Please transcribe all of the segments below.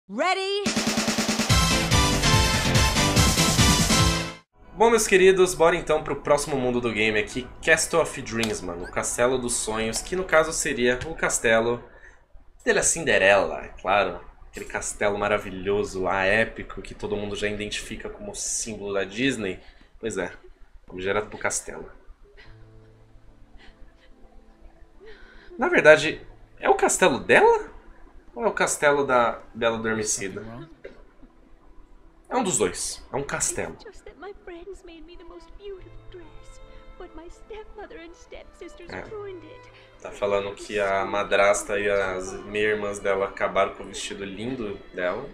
Ready? Bom, meus queridos, bora então pro próximo mundo do game aqui, Castle of Dreams, mano. O Castelo dos Sonhos, que no caso seria o castelo da Cinderela, é claro. Aquele castelo maravilhoso lá, épico, que todo mundo já identifica como símbolo da Disney. Pois é, vamos direto pro castelo. Na verdade, é o castelo dela? Ou é o castelo da Bela Adormecida? É um dos dois, é um castelo. Tá falando que a madrasta e as irmãs dela acabaram com o vestido lindo dela.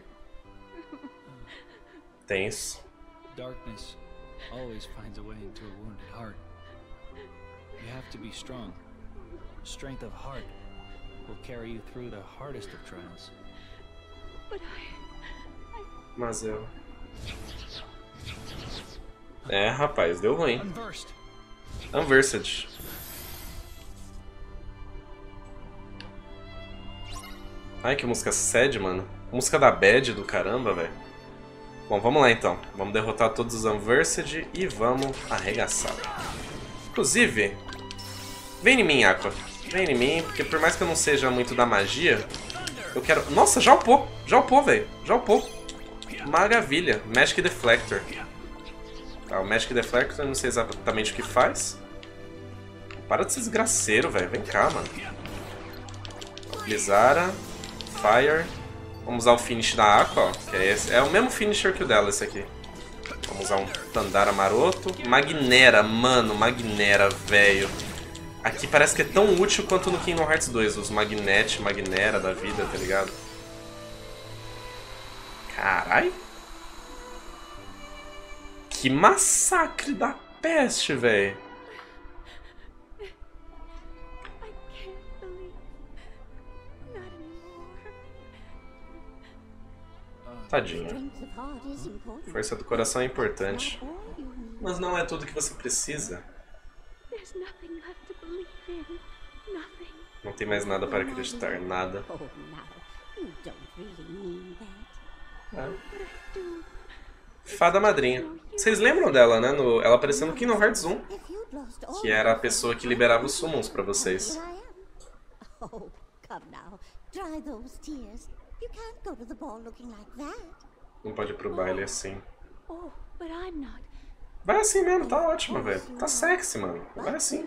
Tenso. Darkness always finds a way into a wounded heart. You have to be strong. Strength of heart will carry you through the hardest of trials. Mas eu... É, rapaz, deu ruim. Unversed. Ai, que música sad, mano. Música da bad do caramba, velho. Bom, vamos lá então. Vamos derrotar todos os Unversed e vamos arregaçar. Inclusive, vem em mim, Aqua. Vem em mim, porque por mais que eu não seja muito da magia, eu quero... Nossa, já upou! Já upou, velho. Já upou. Maravilha. Magic Deflector. Tá, o Magic Deflector eu não sei exatamente o que faz. Para de ser desgraceiro, velho. Vem cá, mano. Blizzara. Fire. Vamos usar o finish da Aqua, ó. Que é esse. É o mesmo finisher que o dela, esse aqui. Vamos usar um Tandara maroto. Magnera, mano. Magnera, velho. Aqui parece que é tão útil quanto no Kingdom Hearts 2. Os Magnet, Magnera da vida, tá ligado? Carai. Que massacre da peste, velho. Tadinha. Força do coração é importante. Mas não é tudo que você precisa. Não tem mais nada para acreditar, nada. É. Fada Madrinha. Vocês lembram dela, né? Ela apareceu no Kingdom Hearts 1. Que era a pessoa que liberava os summons pra vocês. Não pode ir pro baile assim. Vai assim mesmo, tá ótimo, velho. Tá sexy, mano. Vai assim.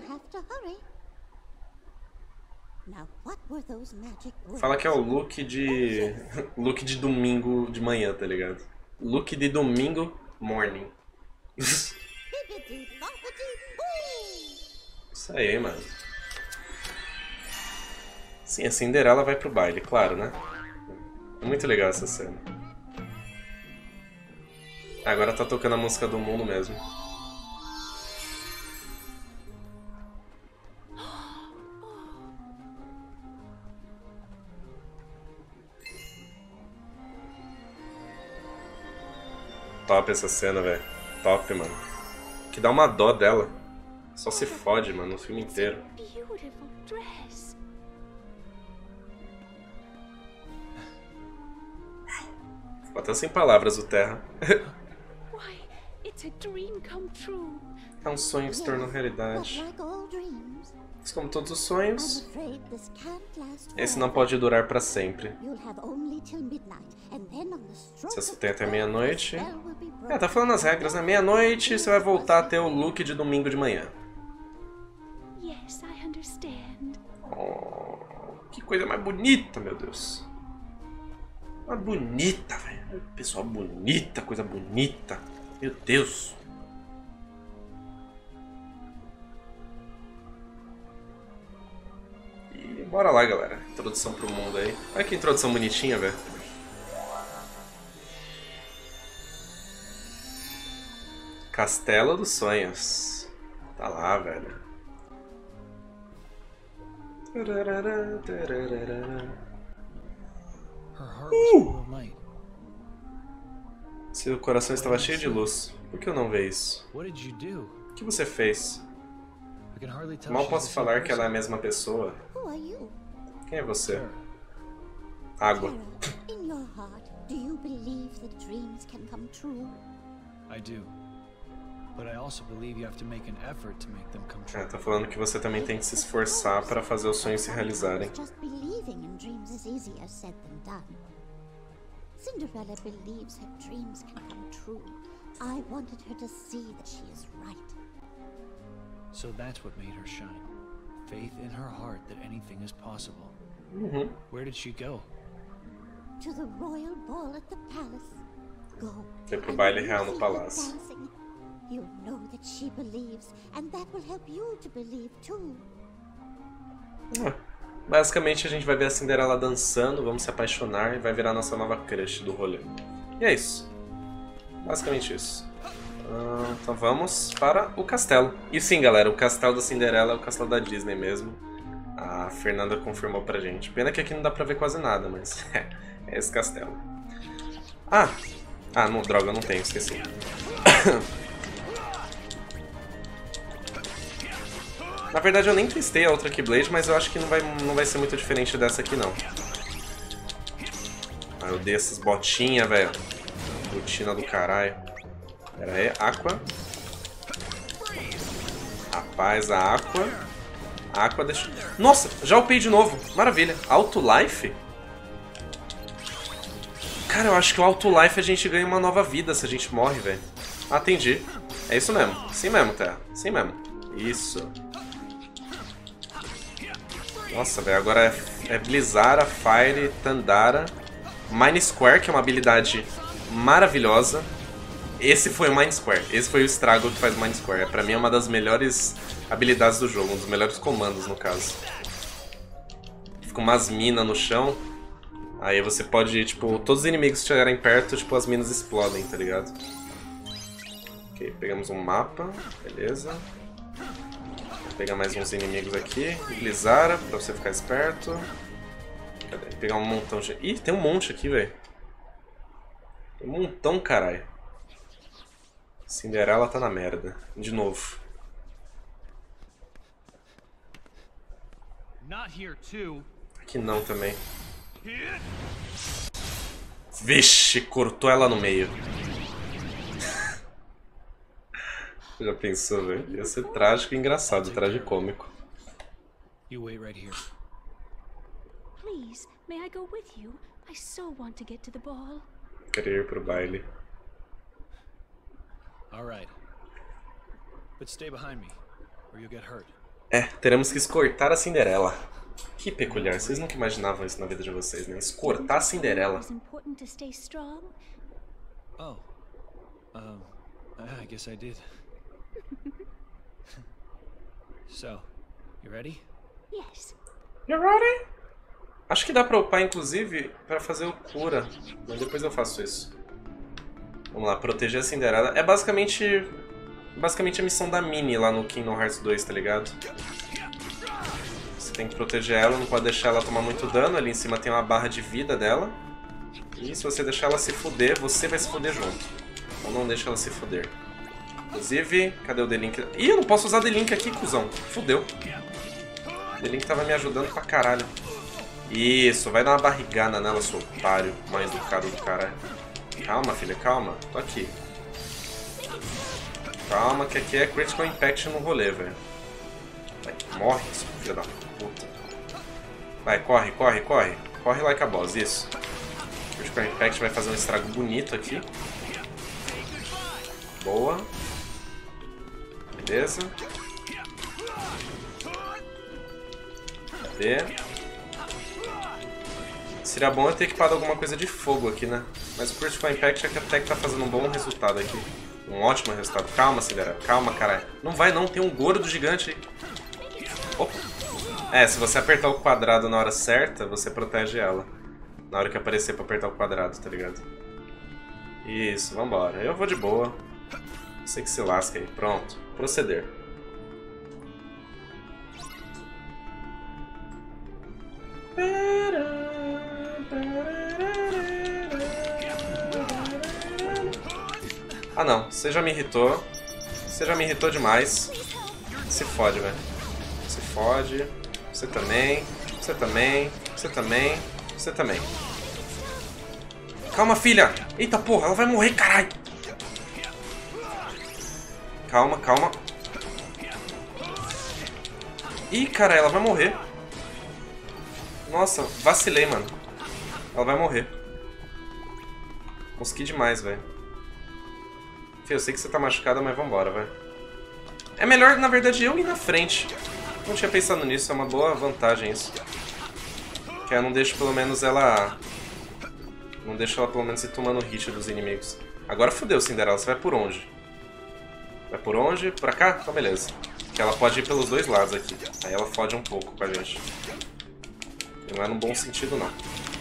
Fala que é o look de... look de domingo de manhã, tá ligado? Look de domingo morning. Isso aí, mano. Sim, a Cinderela vai pro baile, claro, né? É muito legal essa cena. Agora tá tocando a música do mundo mesmo. Top essa cena, velho. Top, mano. Que dá uma dó dela. Só se fode, mano, no filme inteiro. Ficou até sem palavras o Terra. É um sonho que se tornou realidade. Mas como todos os sonhos, esse não pode durar pra sempre. Você só tem até meia-noite. É, tá falando as regras, né? Meia-noite você vai voltar a ter o look de domingo de manhã. Oh, que coisa mais bonita, meu Deus. Mais bonita, velho. Pessoal bonita, coisa bonita. Meu Deus. E bora lá, galera. Introdução pro mundo aí. Olha que introdução bonitinha, velho. Castelo dos Sonhos. Tá lá, velho. Seu coração estava cheio de luz. Por que eu não vejo isso? O que você fez? Mal posso falar que ela é a mesma pessoa. Quem é você? Água. In your heart, do you believe that dreams can come true? I do. But I also believe you have to make an effort to make them come true. Tá falando que você também tem que se esforçar para fazer os sonhos se realizarem. Just believing in dreams is easier said than done. Cinderella believes her dreams can come true. I wanted her to see that she is right. So that's what made her shine. Faith in her heart that anything is possible. Where did she go? To the royal ball at the palace. Go. Foi pro baile real no palácio. Dancing. You'll know that she believes, and that will help you to believe too. Basicamente a gente vai ver a Cinderela dançando, vamos se apaixonar e vai virar nossa nova crush do rolê. E é isso. Basicamente isso. Então vamos para o castelo. E sim, galera, o castelo da Cinderela é o castelo da Disney mesmo. A Fernanda confirmou pra gente. Pena que aqui não dá pra ver quase nada, mas é esse castelo. Não, droga, eu não tenho, esqueci. Na verdade eu nem testei a outra Keyblade, mas eu acho que não vai ser muito diferente dessa aqui não. Eu dei essas botinhas, velho. Botina do caralho. Pera aí, Aqua. Rapaz, a Aqua. A Aqua deixa... Nossa, já upei de novo. Maravilha. Auto Life? Cara, eu acho que o Auto Life a gente ganha uma nova vida se a gente morre, velho. Ah, entendi. É isso mesmo. Sim mesmo, Terra. Sim mesmo. Isso. Nossa, velho. Agora é Blizzara, Fire, Tandara. Mine Square, que é uma habilidade maravilhosa. Esse foi o Mine Square. Esse foi o estrago que faz o Mine Square. Pra mim é uma das melhores habilidades do jogo. Um dos melhores comandos, no caso. Fica umas minas no chão. Aí você pode, tipo, todos os inimigos que chegarem perto, tipo, as minas explodem, tá ligado? Ok, pegamos um mapa. Beleza. Vou pegar mais uns inimigos aqui. Blizzara, pra você ficar esperto. Cadê? Pegar um montão de... Ih, tem um monte aqui, velho. Tem um montão, caralho. Cinderela tá na merda. De novo. Aqui não também. Vixe, cortou ela no meio. Já pensou, velho? Ia ser trágico e engraçado, tragicômico. You wait right here. Please, may I go with you? I so want to get to the ball. Querer ir pro baile. All right. But stay behind me, or you'll get hurt. Teremos que escortar a Cinderela. Que peculiar, vocês nunca imaginavam isso na vida de vocês, né? Escortar a Cinderela. It's important to stay strong. Oh. I guess I did. So, you ready? Yes. You ready? Acho que dá pra upar, inclusive, pra fazer o cura. Mas depois eu faço isso. Vamos lá, proteger a Cinderela. É basicamente a missão da Minnie lá no Kingdom Hearts 2, tá ligado? Você tem que proteger ela, não pode deixar ela tomar muito dano. Ali em cima tem uma barra de vida dela. E se você deixar ela se fuder, você vai se fuder junto. Então não deixa ela se fuder. Inclusive, cadê o D-Link? Ih, eu não posso usar D-Link aqui, cuzão. Fudeu. O D-Link tava me ajudando pra caralho. Isso, vai dar uma barrigada nela, seu otário. Mal educado do caralho. Calma, filha, calma. Tô aqui. Calma, que aqui é Critical Impact no rolê, velho. Vai, morre, seu filho da puta. Vai, corre, corre, corre. Corre like a boss, isso. Critical Impact vai fazer um estrago bonito aqui. Boa. Beleza. Cadê? Seria bom eu ter equipado alguma coisa de fogo aqui, né? Mas o Critical Impact até que tá fazendo um bom resultado aqui. Um ótimo resultado. Calma, Cinderela. Calma, caralho. Não vai não, tem um gordo gigante aí. Opa. Se você apertar o quadrado na hora certa, você protege ela. Na hora que aparecer pra apertar o quadrado, tá ligado? Isso, vambora. Eu vou de boa. Você que se lasca aí. Pronto. Proceder. Ah não, você já me irritou. Você já me irritou demais. Se fode, velho. Se fode. Você também. Você também. Você também. Você também. Calma, filha. Eita, porra, ela vai morrer, caralho. Calma, calma. Ih, cara, ela vai morrer. Nossa, vacilei, mano. Ela vai morrer. Mosquei demais, velho. Fê, eu sei que você tá machucada, mas vambora, velho. É melhor, na verdade, eu ir na frente. Não tinha pensado nisso, é uma boa vantagem isso. Que eu não deixo pelo menos ela... Não deixo ela pelo menos ir tomando hit dos inimigos. Agora fodeu, Cinderela. Você vai por onde? Vai por onde? Pra cá? Então beleza. Que ela pode ir pelos dois lados aqui. Aí ela fode um pouco com a gente. Não é no bom sentido, não.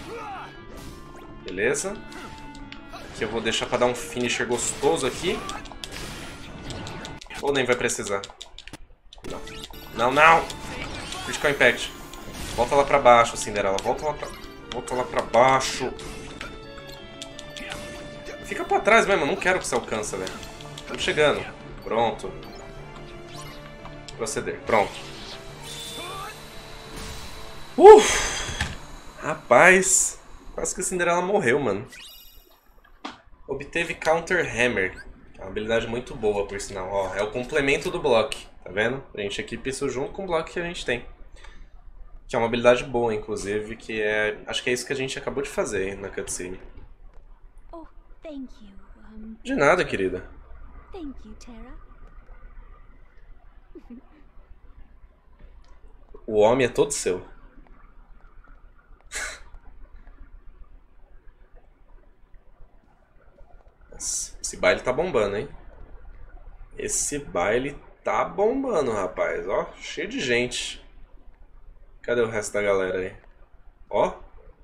Beleza. Aqui eu vou deixar pra dar um finisher gostoso aqui. Ou nem vai precisar. Não. Não, não! Critical Impact. Volta lá pra baixo, Cinderela. Volta lá pra baixo. Fica pra trás mesmo, eu não quero que você alcance, velho. Estamos chegando. Pronto. Proceder. Pronto. Rapaz. Quase que a Cinderela morreu, mano. Obteve Counter Hammer. É uma habilidade muito boa, por sinal. Ó, é o complemento do block. Tá vendo? A gente equipa isso junto com o block que a gente tem. Que é uma habilidade boa, inclusive, que é... Acho que é isso que a gente acabou de fazer na cutscene. Oh, thank you. De nada, querida. Thank you, Terra. O homem é todo seu. Nossa, esse baile tá bombando, hein? Esse baile tá bombando, rapaz. Ó, cheio de gente. Cadê o resto da galera aí? Ó.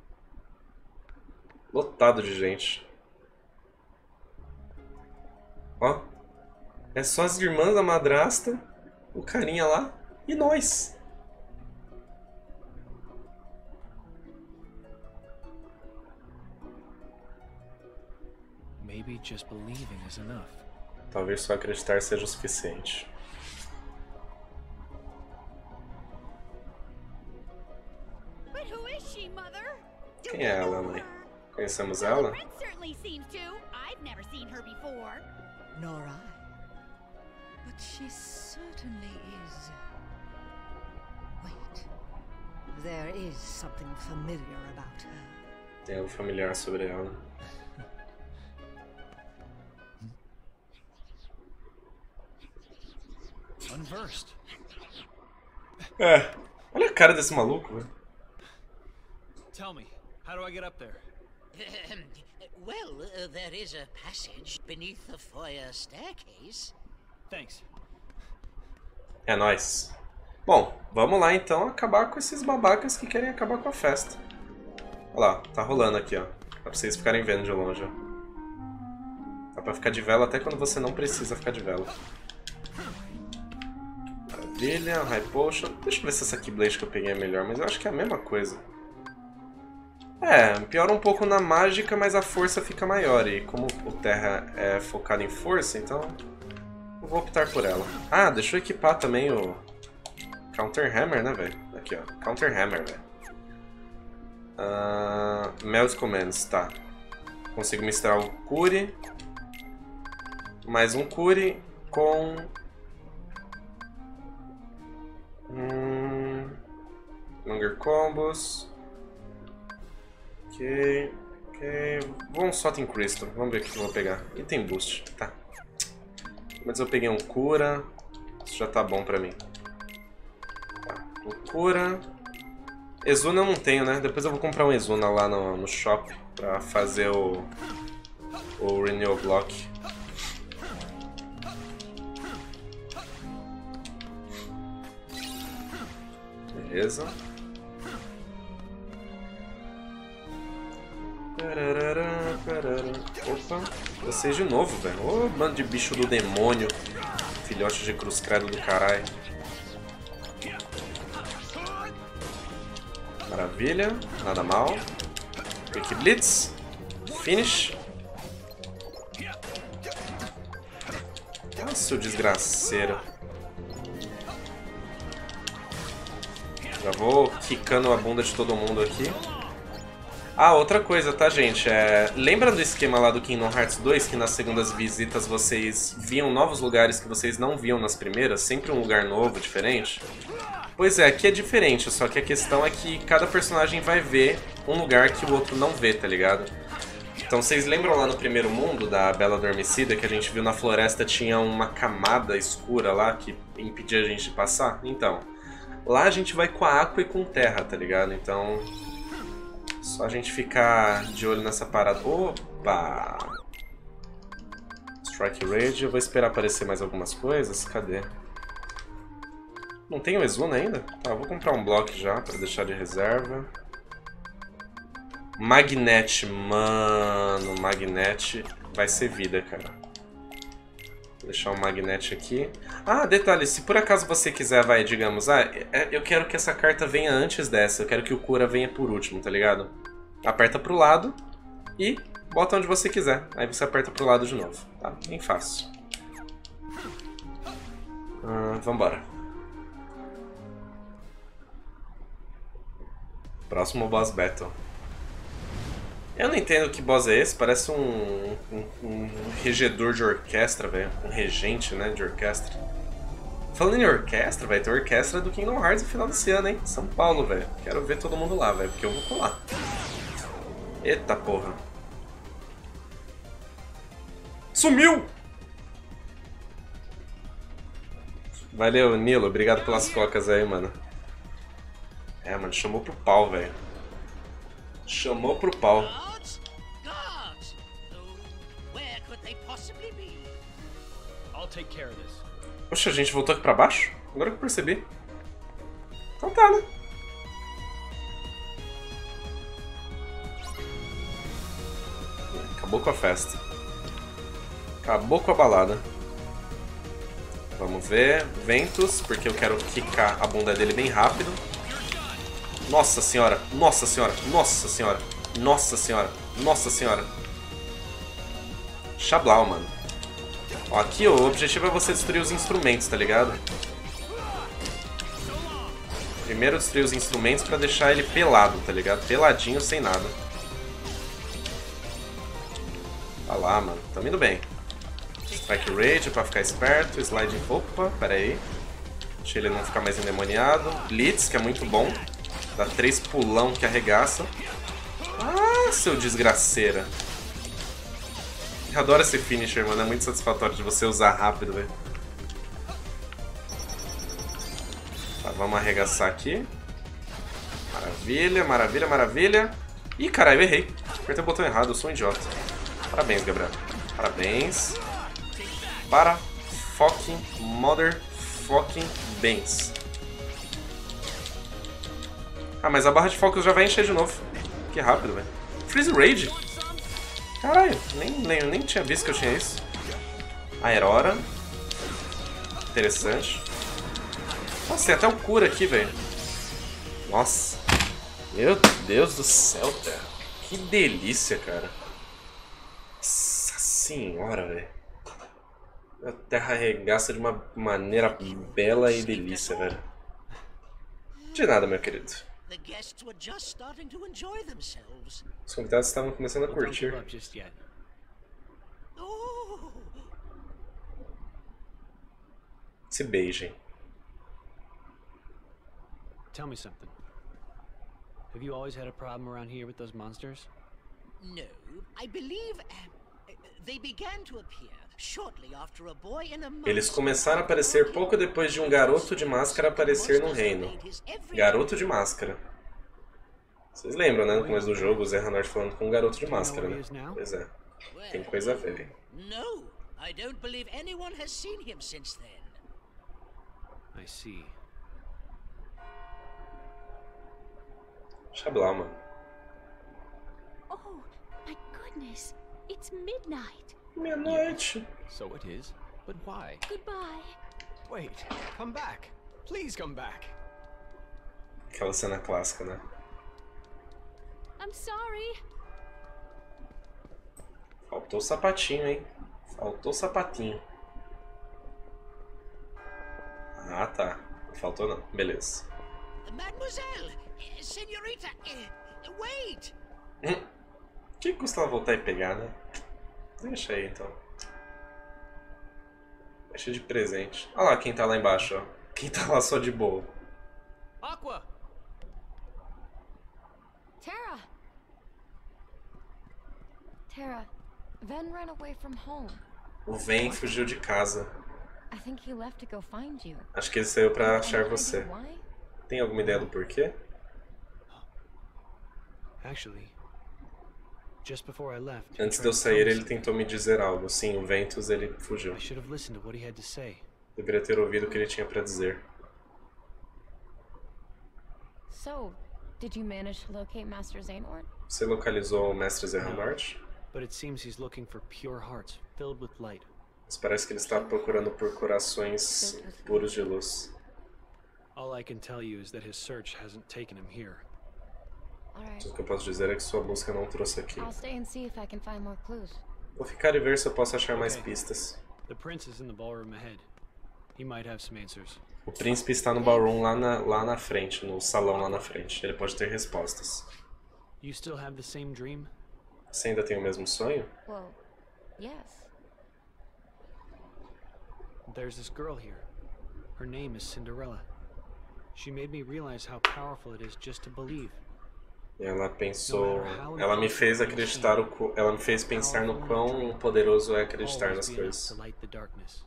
Lotado de gente. Ó. É só as irmãs da madrasta, o carinha lá e nós. Maybe just believing is enough. Talvez só acreditar seja o suficiente. But who is she, Mother? Quem é ela, mãe? Conhecemos ela? Red certainly seems to. I've never seen her before. Nor I. But she certainly is. Wait. There is something familiar about her. Tem algo familiar sobre ela. Unversed. É. Olha a cara desse maluco, velho. Tell me, how do I get up there? Well, there is a passage beneath the foyer staircase. Thanks. É nóis. Bom, vamos lá então acabar com esses babacas que querem acabar com a festa. Olha lá, tá rolando aqui, ó. Dá pra vocês ficarem vendo de longe, ó. Dá pra ficar de vela até quando você não precisa ficar de vela. Maravilha, High Potion. Deixa eu ver se essa Keyblade que eu peguei é melhor, mas eu acho que é a mesma coisa. É, piora um pouco na mágica, mas a força fica maior. E como o Terra é focado em força, então eu vou optar por ela. Ah, deixa eu equipar também o Counter Hammer, né, velho? Aqui, ó. Counter Hammer, velho. Melt Commands, tá. Consigo misturar o Cure. Mais um Cure com... Longer Combos. Ok. Vamos só tem Crystal. Vamos ver o que eu vou pegar. E tem Boost, tá. Mas eu peguei um Cura. Isso já tá bom pra mim. Tá. O Cura. Exuna eu não tenho, né? Depois eu vou comprar um Exuna lá no shop pra fazer o Renew Block. Beleza. Opa, vocês de novo, velho. Ô, bando de bicho do demônio. Filhote de cruz credo do caralho. Maravilha, nada mal. Quick Blitz. Finish. Ah, seu desgraceiro. Já vou quicando a bunda de todo mundo aqui. Ah, outra coisa, tá, gente? Lembra do esquema lá do Kingdom Hearts 2, que nas segundas visitas vocês viam novos lugares que vocês não viam nas primeiras? Sempre um lugar novo, diferente? Pois é, aqui é diferente, só que a questão é que cada personagem vai ver um lugar que o outro não vê, tá ligado? Então vocês lembram lá no primeiro mundo da Bela Adormecida, que a gente viu na floresta tinha uma camada escura lá que impedia a gente de passar? Então, lá a gente vai com a Aqua e com terra, tá ligado? Então... só a gente ficar de olho nessa parada. Opa! Strike Rage. Eu vou esperar aparecer mais algumas coisas. Cadê? Não tem o Exuna ainda? Tá, eu vou comprar um bloco já pra deixar de reserva. Magnet. Mano, Magnet vai ser vida, cara. Vou deixar o Magnet aqui. Ah, detalhe, se por acaso você quiser, vai, digamos, eu quero que essa carta venha antes dessa, eu quero que o Cura venha por último, tá ligado? Aperta pro lado e bota onde você quiser. Aí você aperta pro lado de novo, tá? Bem fácil. Vambora. Próximo boss battle. Eu não entendo que boss é esse, parece um regedor de orquestra, velho. Um regente, né, de orquestra. Falando em orquestra, vai ter orquestra do Kingdom Hearts no final desse ano, hein? São Paulo, velho. Quero ver todo mundo lá, velho, porque eu vou colar. Eita porra. Sumiu! Valeu, Nilo. Obrigado pelas cocas aí, mano. Mano, chamou pro pau, velho. Chamou pro pau. Guards! Oh, where could they possibly be? I'll take care of this. Poxa, a gente voltou aqui pra baixo? Agora que eu percebi. Então tá, né? Acabou com a festa. Acabou com a balada. Vamos ver. Ventus, porque eu quero quicar a bunda dele bem rápido. Nossa senhora, nossa senhora, nossa senhora, nossa senhora, nossa senhora. Xablau, mano. Ó, aqui ó, o objetivo é você destruir os instrumentos, tá ligado? Primeiro destruir os instrumentos pra deixar ele pelado, tá ligado? Peladinho, sem nada. Tá lá, mano. Tamo indo bem. Strike Rage pra ficar esperto. Slide... Opa, pera aí. Deixa ele não ficar mais endemoniado. Blitz, que é muito bom. Dá 3 pulão que arregaça. Ah, seu desgraceira. Eu adoro esse finisher, mano. É muito satisfatório de você usar rápido, velho. Tá, vamos arregaçar aqui. Maravilha, maravilha, maravilha. Ih, caralho, eu errei. Apertei o botão errado, eu sou um idiota. Parabéns, Gabriel. Parabéns. Para fucking mother fucking bens. Ah, mas a barra de focus já vai encher de novo. Que rápido, velho. Freeze Rage. Caralho, nem tinha visto que eu tinha isso. Aerora. Interessante. Nossa, tem até o cura aqui, velho. Nossa. Meu Deus do céu, cara. Que delícia, cara. Nossa senhora, velho. A terra arregaça de uma maneira bela e delícia, velho. De nada, meu querido. The guests were just starting to enjoy themselves. Os convidados estavam começando a Well, don't give curtir. up just yet. Oh, Se beijem. Tell me something. Have you always had a problem around here with those monsters? no. I believe they began to appear shortly after a boy in a Eles começaram a aparecer pouco depois de um garoto de máscara aparecer no reino. Garoto de máscara. Vocês lembram, né? No começo do jogo, o Zé Ranort falando com um garoto de máscara, né? Pois é. Tem coisa a ver, hein? No, I don't believe anyone has seen him since then. I see. Xablau, mano. Oh, my goodness. It's midnight. Meia-noite. So it is. But why? Goodbye. Wait, come back. Please come back. Aquela cena clássica, né? I'm sorry. Faltou o sapatinho, hein? Faltou o sapatinho. Ah, tá. Não faltou não. Beleza. Mademoiselle, senorita, wait! O que custa ela voltar e pegar, né? Deixa aí, então. Deixa de presente. Olha lá quem tá lá embaixo, ó. Quem tá lá só de boa. Aqua! Terra! Terra, Ven ran away from home. O Ven fugiu de casa. I think he left to go find you. Acho que ele saiu pra achar Any você. idea why? Tem alguma ideia do porquê? Actually, just before I left, he Antes de tried eu to sair, promise ele tentou me dizer algo. Sim, o Ventus, ele fugiu. I should have listened to what he had to say. Deveria ter ouvido o que ele tinha pra dizer. So, did you manage to locate Master Xehanort? Você localizou o Mestre Xehanort? But it seems he's looking for pure hearts filled with light. Mas parece que ele está procurando por corações puros de luz. All I can tell you is that his search hasn't taken him here. Alright. Tudo que eu posso dizer é que sua busca não trouxe aqui. I'll stay and see if I can find more clues. Vou ficar e ver se eu posso achar mais Ok. pistas. The prince is in the ballroom ahead. He might have some answers. O príncipe está no ballroom lá na frente, no salão lá na frente. Ele pode ter respostas. You still have the same dream? Você ainda tem o mesmo sonho? Well, yes. There's this girl here. Her name is Cinderella. She made me realize how powerful it is just to believe. Ela pensou, ela me fez acreditar ela me fez pensar no quão poderoso é acreditar nas Always be enough coisas. to light the darkness.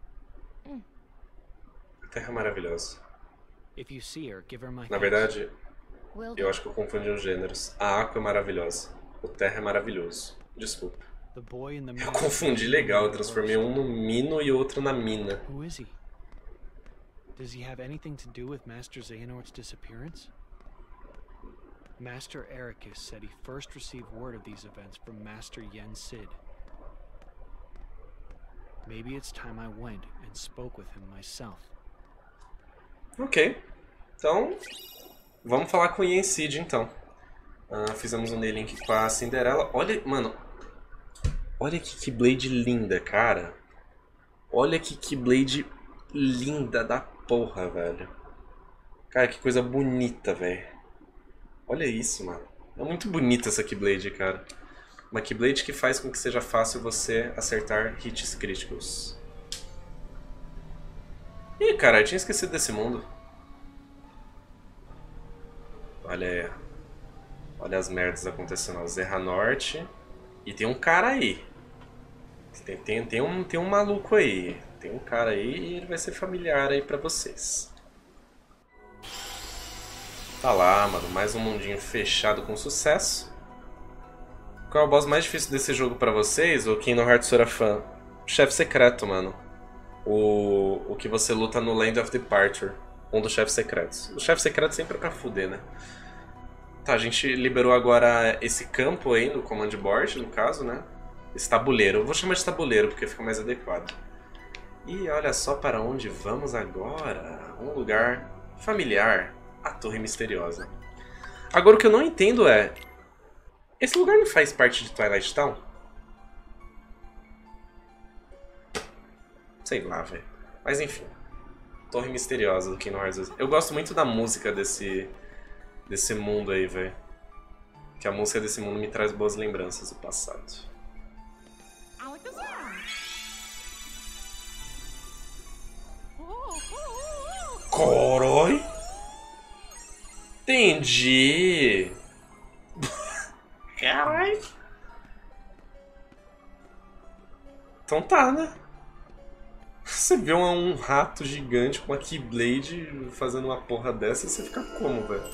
A Terra é maravilhosa. If you see her, give her my Na thanks. verdade, Will eu acho que eu confundi os gêneros. A Aqua é maravilhosa. O Terra é maravilhoso. Desculpa. The boy in the Eu mirror- confundi legal, eu transformei um no Mino e outro na Mina. Who is he? Does he have anything to do with Master Xehanort's disappearance? Master Ericus said he first received word of these events from Master Yen Sid. Maybe it's time I went and spoke with him myself. Ok. Então, vamos falar com o Yen Sid, então. Fizemos um link com a Cinderela. Olha, mano. Olha que Keyblade linda, cara. Olha que Keyblade linda da porra, velho. Cara, que coisa bonita, velho. Olha isso, mano. É muito bonita essa Keyblade, cara. Uma Keyblade que faz com que seja fácil você acertar hits críticos. Ih, cara, eu tinha esquecido desse mundo. Olha aí. Olha as merdas acontecendo. O Xehanort. E tem um cara aí. Tem um maluco aí. Tem um cara aí e ele vai ser familiar aí pra vocês. Tá lá, mano. Mais um mundinho fechado com sucesso. Qual é o boss mais difícil desse jogo pra vocês? O Kingdom Hearts era fã. O chefe secreto, mano. O que você luta no Land of Departure. Um dos chefes secretos. O chefe secreto sempre é pra fuder, né? Tá, a gente liberou agora esse campo aí no Command Board, no caso, né? Esse tabuleiro. Eu vou chamar de tabuleiro porque fica mais adequado. E olha só para onde vamos agora. Um lugar familiar. A Torre Misteriosa. Agora o que eu não entendo é... Esse lugar não faz parte de Twilight Town? Sei lá, velho. Mas enfim. Torre Misteriosa do Kingdom Hearts 2. Eu gosto muito da música desse mundo aí, velho. Que a música desse mundo me traz boas lembranças do passado. Coroi? Entendi. Caralho. Então tá, né? Você vê um rato gigante com uma Keyblade fazendo uma porra dessa, você fica como, velho?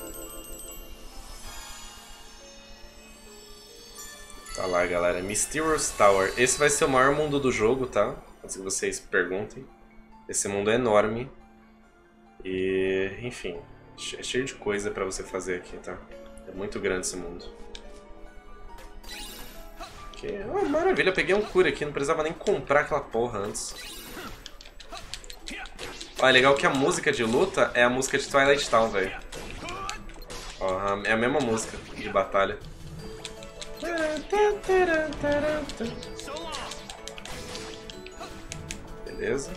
Tá lá, galera. Mysterious Tower. Esse vai ser o maior mundo do jogo, tá? Antes que vocês perguntem. Esse mundo é enorme. E, enfim, é cheio de coisa pra você fazer aqui, tá? É muito grande esse mundo. Oh, maravilha, eu peguei um cura aqui, não precisava nem comprar aquela porra antes. Ó, é legal que a música de luta é a música de Twilight Town, velho. Ó, é a mesma música de batalha. Beleza.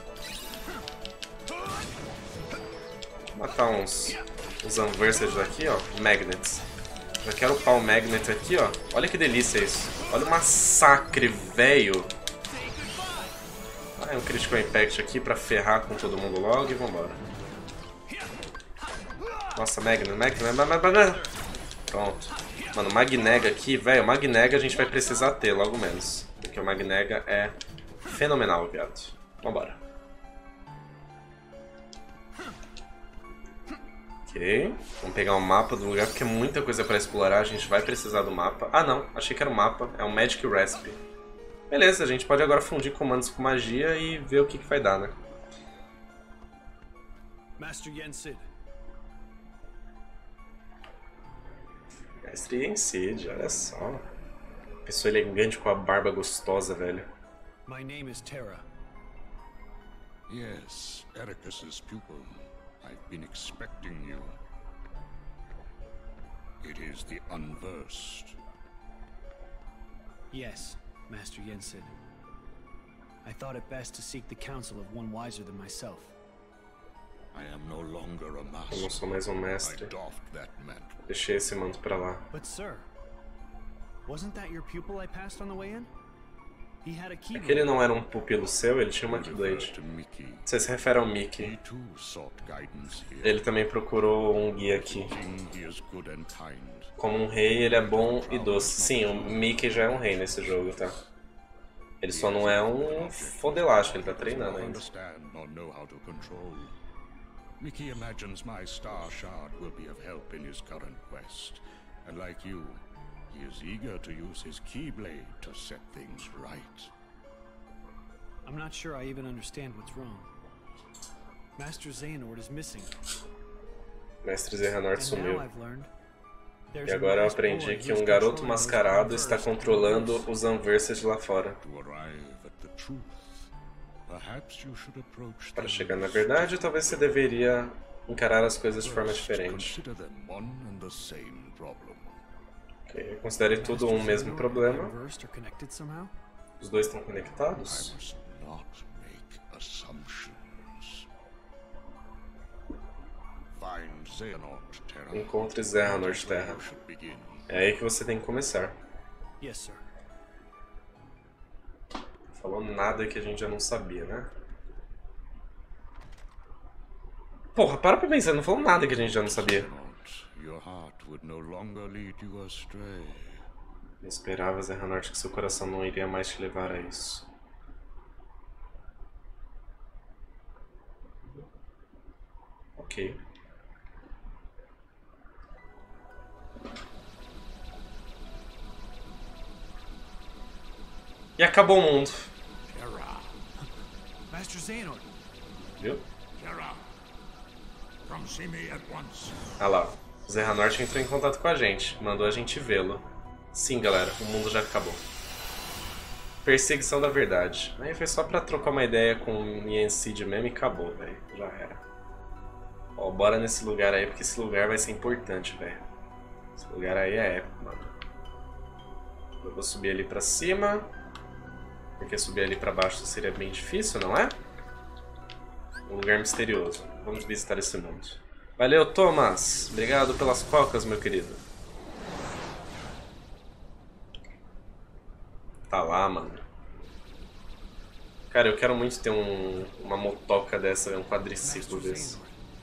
Vou matar uns Unversed aqui, ó. Magnets. Já quero upar o Magnet aqui, ó. Olha que delícia isso. Olha o massacre, velho. Ah, é um Critical Impact aqui pra ferrar com todo mundo logo e vambora. Nossa, Magnet. Pronto. Mano, Magnega aqui, velho. Magnega a gente vai precisar ter, logo menos. Porque o Magnega é fenomenal, viado. Vambora. Ok. Vamos pegar um mapa do lugar, porque é muita coisa pra explorar. A gente vai precisar do mapa. Ah, não. Achei que era um mapa. É um Magic Recipe. Beleza, a gente pode agora fundir comandos com magia e ver o que vai dar, né? Master Yensid. Mestre Yensid, olha só. Pessoa elegante com a barba gostosa, velho. My name is Terra. Yes, Ericus's pupil. I've been expecting you. It is the Unversed. Yes, Master Yensid. I thought it best to seek the counsel of one wiser than myself. I am no longer a Eu master. não sou mais um mestre. I doffed that mantle. Deixei esse manto pra lá. But sir, wasn't that your pupil I passed on the way in? He had a É keyblade. que ele não era um pupilo seu, ele tinha uma Keyblade. To Mickey. Você se refere ao He Mickey. too sought guidance here. Ele também procurou um guia aqui. King, he is good and kind. Como um rei, ele é bom e doce. Sim, o Mickey já é um rei nesse jogo, tá? Ele só não é um fodelástico, ele tá treinando ainda. Understand nor know how to control. Mickey imagines my star shard will be of help in his current quest. And like you, he is eager to use his Keyblade to set things right. I'm not sure I even understand what's wrong. Master Xehanort is missing. Mestre Xehanort And now sumiu. I've learned E agora eu aprendi que um garoto mascarado está controlando os Unversed lá fora. To arrive at the truth, perhaps you should approach Para them chegar na verdade, talvez você deveria encarar as coisas de forma first. diferente. Consider them one and the same problem. Ok, considere tudo um mesmo problema. Unversed are connected somehow? Os dois estão I conectados. must not make assumptions. Find Xehanort, Terra. Encontre Xehanort Terra. You should begin. É aí que você tem que começar. Yes, sir. Falou nada que a gente já não sabia, né? Porra, para pra pensar, não falou nada que a gente já não sabia. Xehanort, your heart would no longer lead you astray. Eu esperava, Xehanort, que seu coração não iria mais te levar a isso. Ok. E acabou o mundo. Terra, Master Xehanort. Viu? Terra, come see me at once. Ah lá, o Xehanort entrou em contato com a gente, mandou a gente vê-lo. Sim, galera, o mundo já acabou. Perseguição da verdade. Aí foi só pra trocar uma ideia com o Yensid mesmo e acabou, velho. Já era. Ó, bora nesse lugar aí, porque esse lugar vai ser importante, velho. Esse lugar aí é épico, mano. Eu vou subir ali pra cima. Porque subir ali pra baixo seria bem difícil, não é? Um lugar misterioso. Vamos visitar esse mundo. Valeu, Thomas! Obrigado pelas cocas, meu querido. Tá lá, mano. Cara, eu quero muito ter uma motoca dessa, um quadriciclo desse.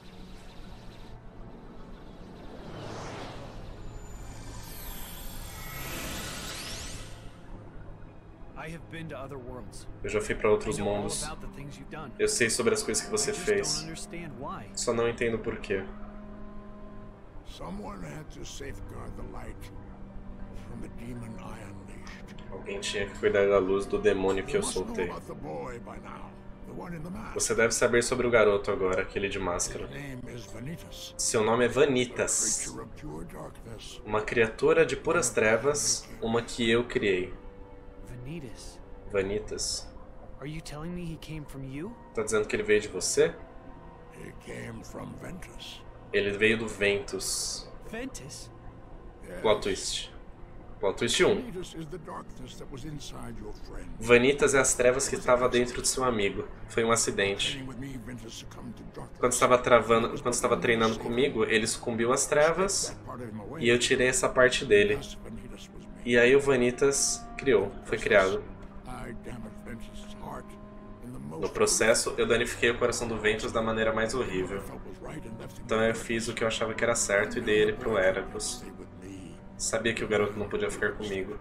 I have been to other worlds. Eu já fui pra outros I know all mundos. about the things you've done. Eu sei sobre as coisas que I você just fez. don't understand why. Só não entendo por quê. Someone had to safeguard the light from the demon I unleashed. Alguém tinha que cuidar da luz do demônio que eu You must know soltei. about the boy by now, the one in the mask. Você deve saber sobre o garoto agora, aquele de máscara. His name is Vanitas, Seu nome é Vanitas. creature of pure darkness. Uma criatura de puras trevas, uma que eu criei. Vanitas. Vanitas. Are you telling me he came from you? Tá dizendo que ele veio de você? He came from Ventus. Ele veio do Ventus. Ventus? Yes, Plot twist. Plot twist 1. Vanitas is the darkness that was inside your friend. Vanitas é as trevas que estava dentro de seu amigo. Foi um acidente. With me, Ventus succumbed to darkness. Quando estava treinando comigo, ele sucumbiu às trevas e eu tirei essa parte dele. E aí o Vanitas foi criado. I damaged Ventus' heart in the most No processo, eu danifiquei o coração do Ventus da maneira mais horrível. Então eu fiz o que eu achava que era certo e dei ele pro Heracles. Sabia que o garoto não podia ficar comigo.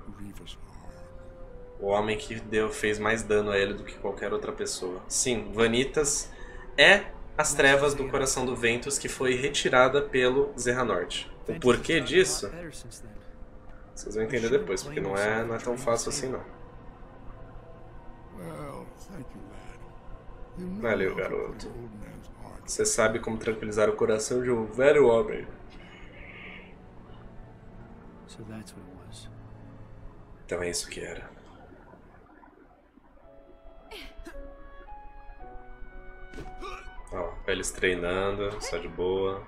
O homem que fez mais dano a ele do que qualquer outra pessoa. Sim, Vanitas é as trevas do coração do Ventus que foi retirada pelo Xehanort. O porquê disso, vocês vão entender depois, porque não é tão fácil assim não. Valeu, garoto. Você sabe como tranquilizar o coração de um velho homem. Então é isso que era. Ó, eles treinando, só de boa.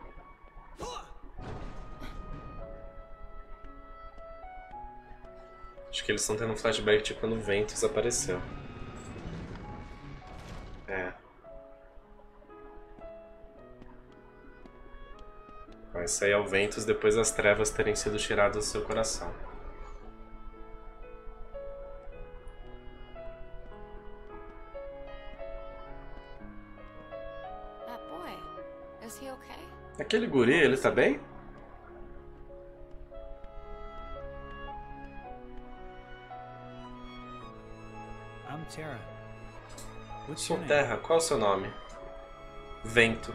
Acho que eles estão tendo um flashback tipo quando o Ventus apareceu. É. Vai sair ao Ventus depois das trevas terem sido tiradas do seu coração. Aquele guri, ele tá bem? Sou Terra, qual é o seu nome? Vento.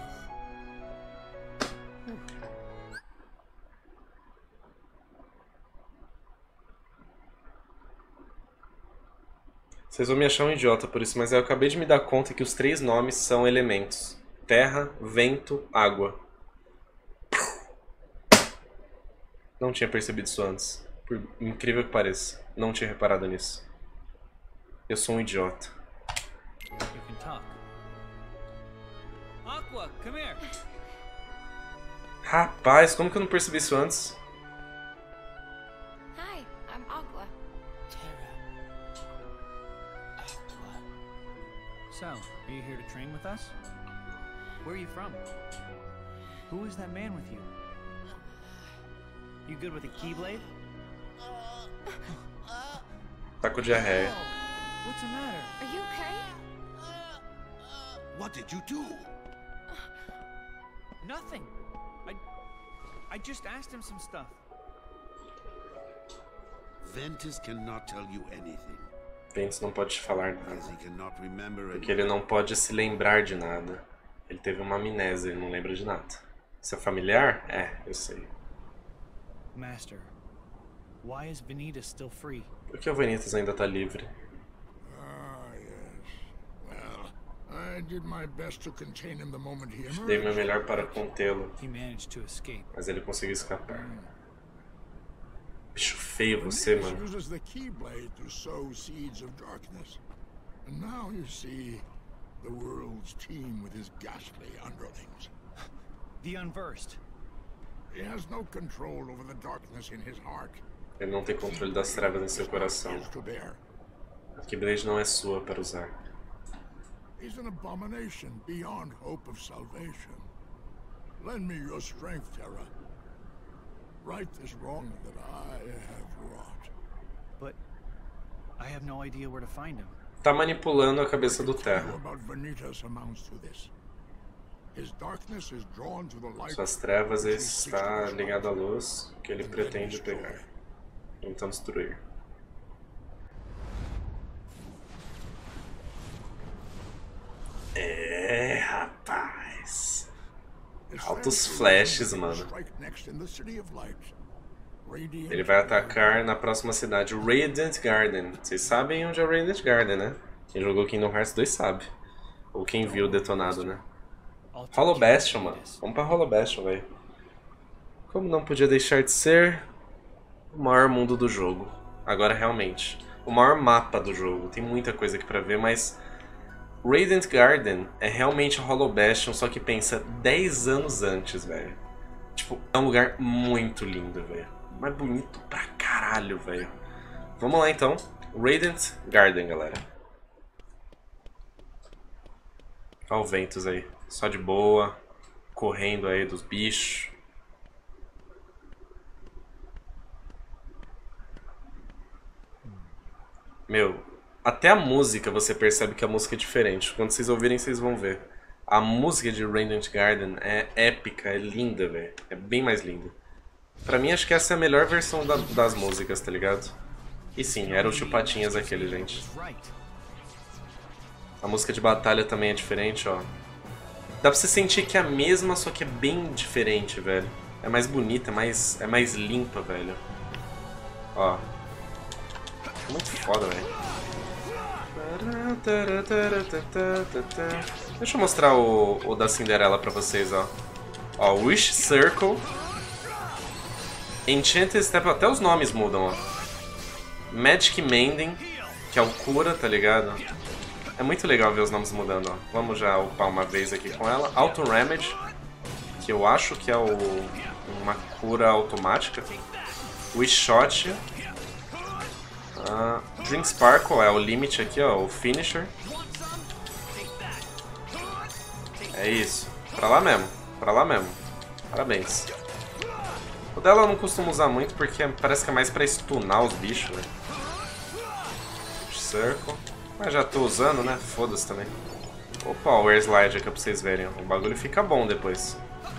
Vocês vão me achar um idiota por isso, mas eu acabei de me dar conta que os 3 nomes são elementos. Terra, vento, água. Não tinha percebido isso antes. Por incrível que pareça. Não tinha reparado nisso. Eu sou um idiota. Aqua, come here. Rapaz, como que eu não percebi isso antes? Hi, I'm Aqua. So, are you here to train with us? Where are you from? Who is that man with you? You good with a keyblade? Tá com diarreia. What's the matter? Are you okay? What did you do? Nothing. I just asked him some stuff. Ventus cannot tell you anything. Ventus não pode te falar nada. Porque ele não pode se lembrar de nada. Ele teve uma amnésia, ele não lembra de nada. Seu familiar? É, eu sei. Master, why is Vanitas still free? Por que o Vanitas ainda tá livre? Dei meu melhor para contê-lo, mas ele conseguiu escapar. Bicho feio você, mano. The world's teem with his ghastly underlings. The Unversed. He has no control over the darkness in his heart. Ele não tem controle das trevas em seu coração. A Keyblade não é sua para usar. He's an abomination beyond hope of salvation. Lend me your strength, Terra. Right this wrong that I have wrought. But I have no idea where to find him. Tá manipulando a cabeça do Terra. Suas trevas está ligado à luz que ele pretende pegar. Então destruir. É, rapaz. Altos flashes, mano. Ele vai atacar na próxima cidade, Radiant Garden. Vocês sabem onde é o Radiant Garden, né? Quem jogou Kingdom Hearts 2 sabe. Ou quem viu detonado, né? Hollow Bastion, mano. Vamos pra Hollow Bastion, velho. Como não podia deixar de ser o maior mundo do jogo. Agora, realmente. O maior mapa do jogo. Tem muita coisa aqui pra ver, mas... Radiant Garden é realmente a Hollow Bastion, só que pensa 10 anos antes, velho. Tipo, é um lugar muito lindo, velho. Mas bonito pra caralho. caralho, velho. Vamos lá, então. Radiant Garden, galera. Olha o Ventus aí. Só de boa. Correndo aí dos bichos. Meu, até a música você percebe que a música é diferente. Quando vocês ouvirem, vocês vão ver. A música de Radiant Garden é épica, é linda, velho. É bem mais linda. Pra mim, acho que essa é a melhor versão das músicas, tá ligado? E sim, era o Tio Patinhas aquele, gente. A música de batalha também é diferente, ó. Dá pra você sentir que é a mesma, só que é bem diferente, velho. É mais bonita, é mais limpa, velho. Ó. Muito foda, velho. Deixa eu mostrar o da Cinderela pra vocês, ó. Ó, Wish Circle. Enchanted Step, até os nomes mudam, ó. Magic Mending, que é o cura, tá ligado? É muito legal ver os nomes mudando, ó. Vamos já upar uma vez aqui com ela. Auto Remedy, que eu acho que é uma cura automática. Wish Shot. Drink Sparkle é o limite aqui, ó, o finisher. É isso. Pra lá mesmo. Pra lá mesmo. Parabéns. O dela eu não costumo usar muito porque parece que é mais pra stunar os bichos, né? Circle. Mas já tô usando, né? Foda-se também. Opa, o Air Slide aqui pra vocês verem. O bagulho fica bom depois.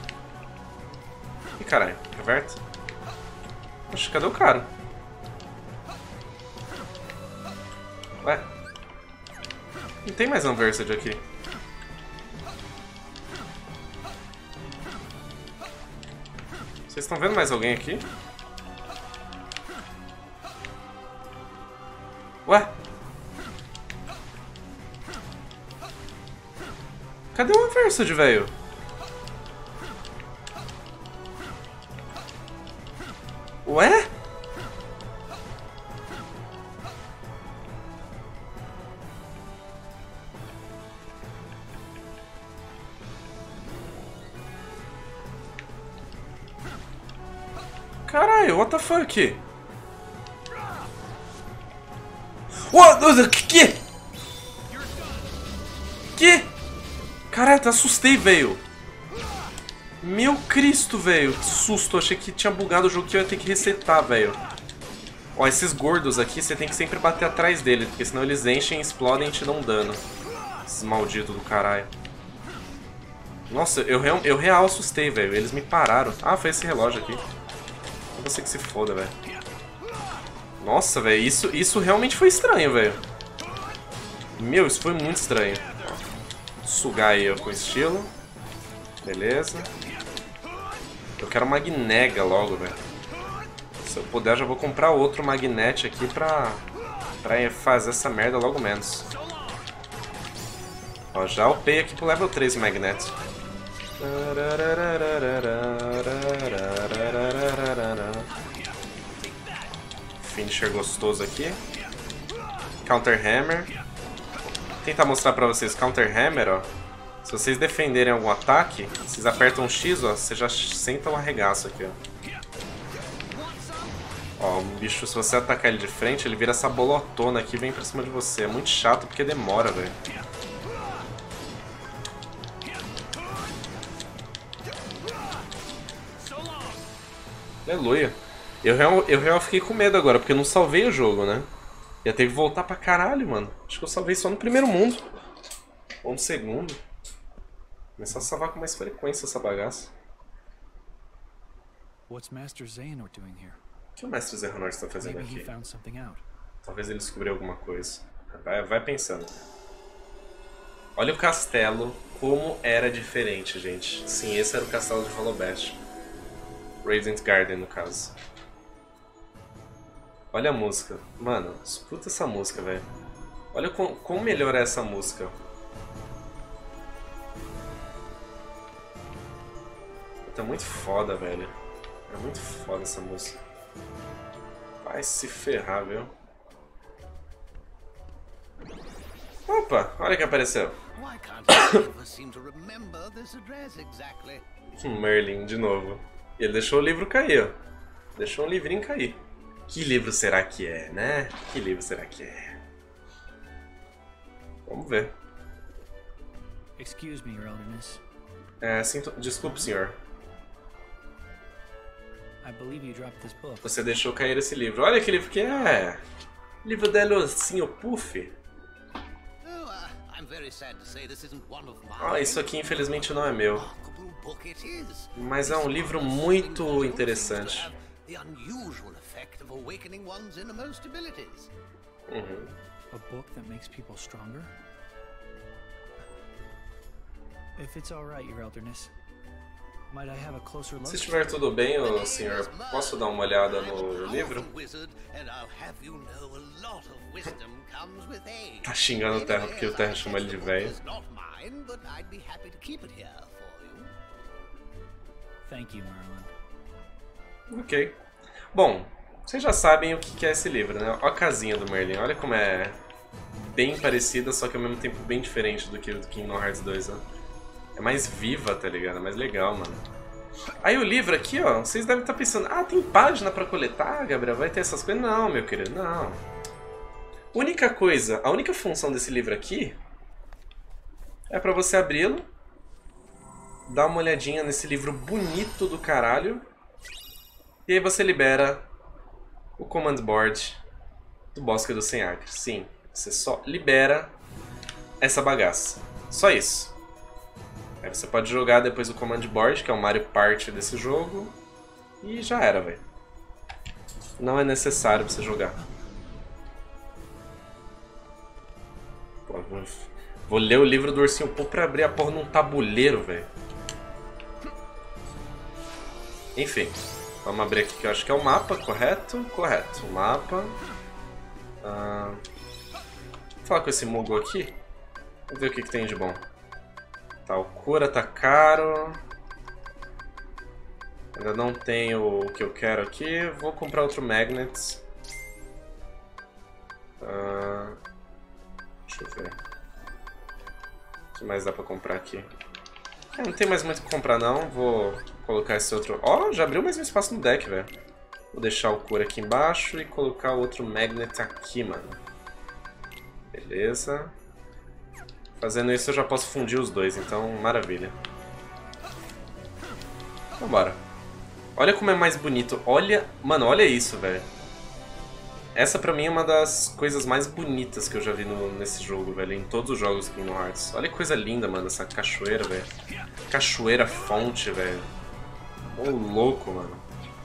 Ih, caralho. Reverte. Oxe, cadê o cara? Ué? Não tem mais Unversed aqui. Vocês estão vendo mais alguém aqui? Ué? Cadê o Unversed, velho? Ué? Caralho, what the fuck? What? Que? Caralho, até assustei, velho. Meu Cristo, velho. Que susto. Achei que tinha bugado o jogo que eu ia ter que resetar, velho. Ó, esses gordos aqui, você tem que sempre bater atrás deles, porque senão eles enchem, explodem e te dão dano. Esses malditos do caralho. Nossa, eu real assustei, velho. Eles me pararam. Ah, foi esse relógio aqui. Você que se foda, velho. Nossa, velho, isso realmente foi estranho, velho. Meu, isso foi muito estranho. Sugar aí, ó, com estilo. Beleza. Eu quero Magnega logo, velho. Se eu puder, já vou comprar outro Magnete aqui pra fazer essa merda logo menos. Ó, já upei aqui pro level 3 Magnete. Finisher gostoso aqui. Counter Hammer. Vou tentar mostrar pra vocês Counter Hammer, ó. Se vocês defenderem algum ataque, vocês apertam X, ó, você já senta um arregaço aqui, ó. Ó, o bicho, se você atacar ele de frente, ele vira essa bolotona aqui e vem pra cima de você. É muito chato porque demora, velho. Aleluia. Eu real fiquei com medo agora, porque eu não salvei o jogo, né? Ia ter que voltar pra caralho, mano. Acho que eu salvei só no primeiro mundo. Ou no segundo. Começar a salvar com mais frequência essa bagaça. What's Master Xehanort doing here? O que o Mestre Xehanort está fazendo Maybe he aqui? found something out. Talvez ele descobriu alguma coisa. Vai pensando. Olha o castelo, como era diferente, gente. Sim, esse era o castelo de Holobest. Radiant Garden, no caso. Olha a música. Mano, escuta essa música, velho. Olha quão melhor é essa música. Tá muito foda, velho. É muito foda essa música. Vai se ferrar, viu? Opa, olha que apareceu. Merlin, de novo. E ele deixou o livro cair, ó. Deixou um livrinho cair. Que livro será que é, né? Que livro será que é? Vamos ver. Excuse me, Your Elderness. Desculpe, senhor. I believe you dropped this book. Você deixou cair esse livro. Olha que livro que é. Livro del Ursinho Puff. Isso aqui infelizmente não é meu. Mas é um livro muito interessante. A book that makes people stronger? If it's all right, Your Elderness, might I have a closer look? Se estiver tudo bem, senhor, posso dar uma olhada no livro? Tá xingando o Terra porque o Terra chama ele de velho. Thank you, Merlin. Ok. Bom, vocês já sabem o que é esse livro, né? Olha a casinha do Merlin. Olha como é bem parecida, só que ao mesmo tempo bem diferente do que do Kingdom Hearts 2, né? É mais viva, tá ligado? É mais legal, mano. Aí o livro aqui, ó, vocês devem estar pensando, ah, tem página pra coletar, Gabriel? Vai ter essas coisas? Não, meu querido, não. A única função desse livro aqui é pra você abri-lo, dar uma olhadinha nesse livro bonito do caralho, e aí você libera o command board do Bosque dos 100 Acres. Sim, você só libera essa bagaça. Só isso. Aí você pode jogar depois o command board, que é o Mario Party desse jogo, e já era, velho. Não é necessário você jogar. Pô, vou ler o livro do Ursinho Puff pra abrir a porra num tabuleiro, velho. Enfim, vamos abrir aqui que eu acho que é o mapa, correto? Correto, o mapa. Vou falar com esse Moogle aqui. Vamos ver o que tem de bom. Tá, o cura tá caro. Ainda não tenho o que eu quero aqui. Vou comprar outro Magnet. Deixa eu ver. O que mais dá pra comprar aqui? Não tem mais muito o que comprar não. Vou colocar esse outro... Ó, já abriu mais um espaço no deck, velho. Vou deixar o cura aqui embaixo e colocar o outro Magnet aqui, mano. Beleza. Fazendo isso eu já posso fundir os dois, então maravilha. Vambora. Olha como é mais bonito. Olha... Mano, olha isso, velho. Essa pra mim é uma das coisas mais bonitas que eu já vi nesse jogo, velho. Em todos os jogos do Kingdom Hearts. Olha que coisa linda, mano, essa cachoeira, velho. Cachoeira fonte, velho. Ô, louco, mano.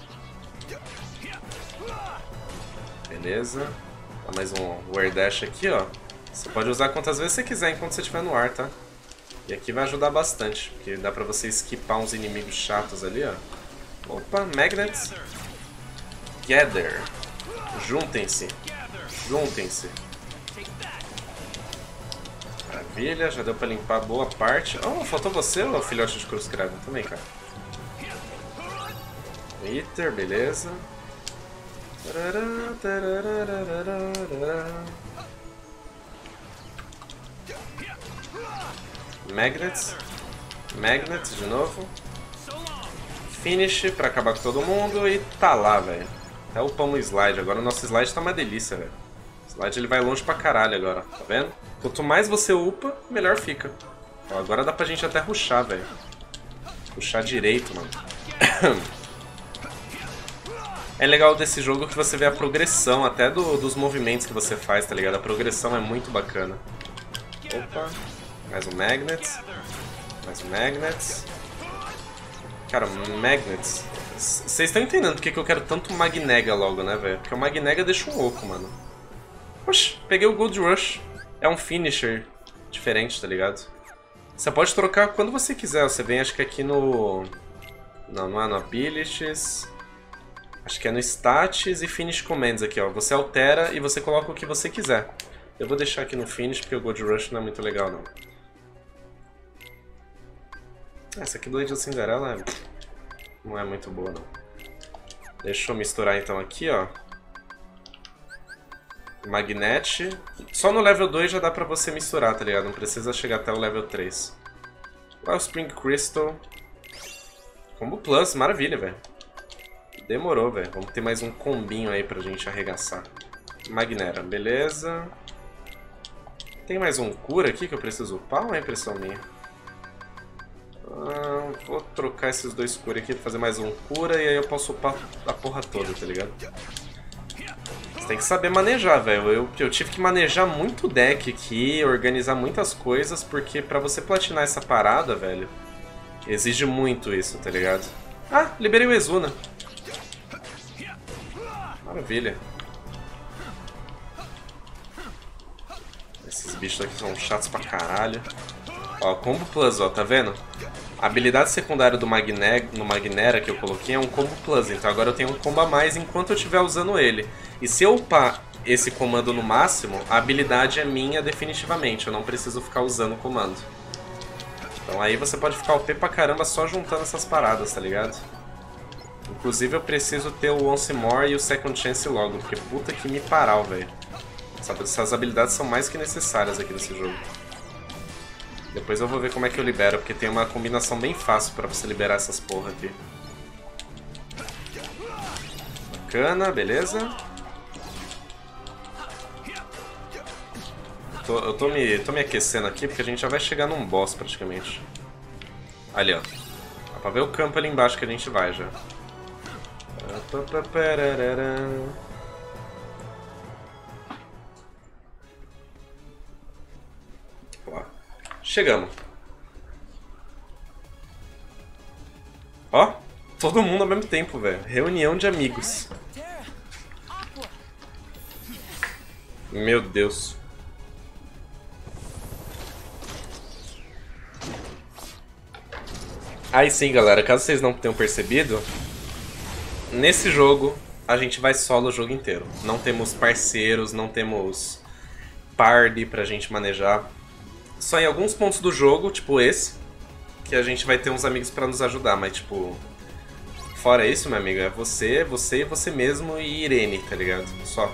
Beleza. Dá mais um Wear Dash aqui, ó. Você pode usar quantas vezes você quiser enquanto você estiver no ar, tá? E aqui vai ajudar bastante, porque dá pra você esquipar uns inimigos chatos ali, ó. Opa, Magnets. Gather. Juntem-se. Juntem-se. Maravilha, já deu pra limpar boa parte. Oh, faltou você, ô filhote de cruz cravo também, cara. Iter, beleza. Magnets. Magnets de novo. Finish pra acabar com todo mundo e tá lá, velho. Até upamos o slide. Agora o nosso slide tá uma delícia, velho. O slide ele vai longe pra caralho agora, tá vendo? Quanto mais você upa, melhor fica. Ó, agora dá pra gente até rushar, velho. Rushar direito, mano. É legal desse jogo que você vê a progressão até dos movimentos que você faz, tá ligado? A progressão é muito bacana. Opa. Mais um Magnets. Mais um Magnets. Cara, Magnets. Vocês estão entendendo porque que eu quero tanto Magnega logo, né, velho? Porque o Magnega deixa um oco, mano. Oxi, peguei o Gold Rush. É um finisher diferente, tá ligado? Você pode trocar quando você quiser. Você vem, acho que aqui no... Não é no Abilities. Acho que é no Stats e Finish Commands aqui, ó. Você altera e você coloca o que você quiser. Eu vou deixar aqui no Finish porque o Gold Rush não é muito legal, não. Essa aqui do Legend of Cinderella não é muito boa, não. Deixa eu misturar então aqui, ó. Magnet. Só no level 2 já dá pra você misturar, tá ligado? Não precisa chegar até o level 3. Lá o Spring Crystal. Combo Plus, maravilha, velho. Demorou, velho. Vamos ter mais um combinho aí pra gente arregaçar. Magnera, beleza. Tem mais um cura aqui que eu preciso upar ou é impressão minha? Vou trocar esses 2 cura aqui pra fazer mais um cura e aí eu posso upar a porra toda, tá ligado? Você tem que saber manejar, velho. Eu tive que manejar muito o deck aqui, organizar muitas coisas, porque pra você platinar essa parada, velho, exige muito isso, tá ligado? Ah, liberei o Exuna. Maravilha. Esses bichos aqui são chatos pra caralho. Ó, combo plus, ó, tá vendo? A habilidade secundária do Magnera que eu coloquei é um combo plus, então agora eu tenho um combo a mais enquanto eu estiver usando ele. E se eu upar esse comando no máximo, a habilidade é minha definitivamente, eu não preciso ficar usando o comando. Então aí você pode ficar OP pra caramba só juntando essas paradas, tá ligado? Inclusive eu preciso ter o Once More e o Second Chance logo, porque puta que me paral, velho. Essas habilidades são mais que necessárias aqui nesse jogo. Depois eu vou ver como é que eu libero, porque tem uma combinação bem fácil pra você liberar essas porra aqui. Bacana, beleza. Eu tô me aquecendo aqui, porque a gente já vai chegar num boss praticamente. Ali, ó. Dá pra ver o campo ali embaixo que a gente vai já. Ó. Chegamos. Ó, todo mundo ao mesmo tempo, velho. Reunião de amigos. Meu Deus. Aí sim, galera, caso vocês não tenham percebido, nesse jogo a gente vai solo o jogo inteiro. Não temos parceiros, não temos party pra gente manejar. Só em alguns pontos do jogo, tipo esse, que a gente vai ter uns amigos pra nos ajudar, mas tipo... Fora isso, meu amigo, é você e você mesmo e Irene, tá ligado? Só.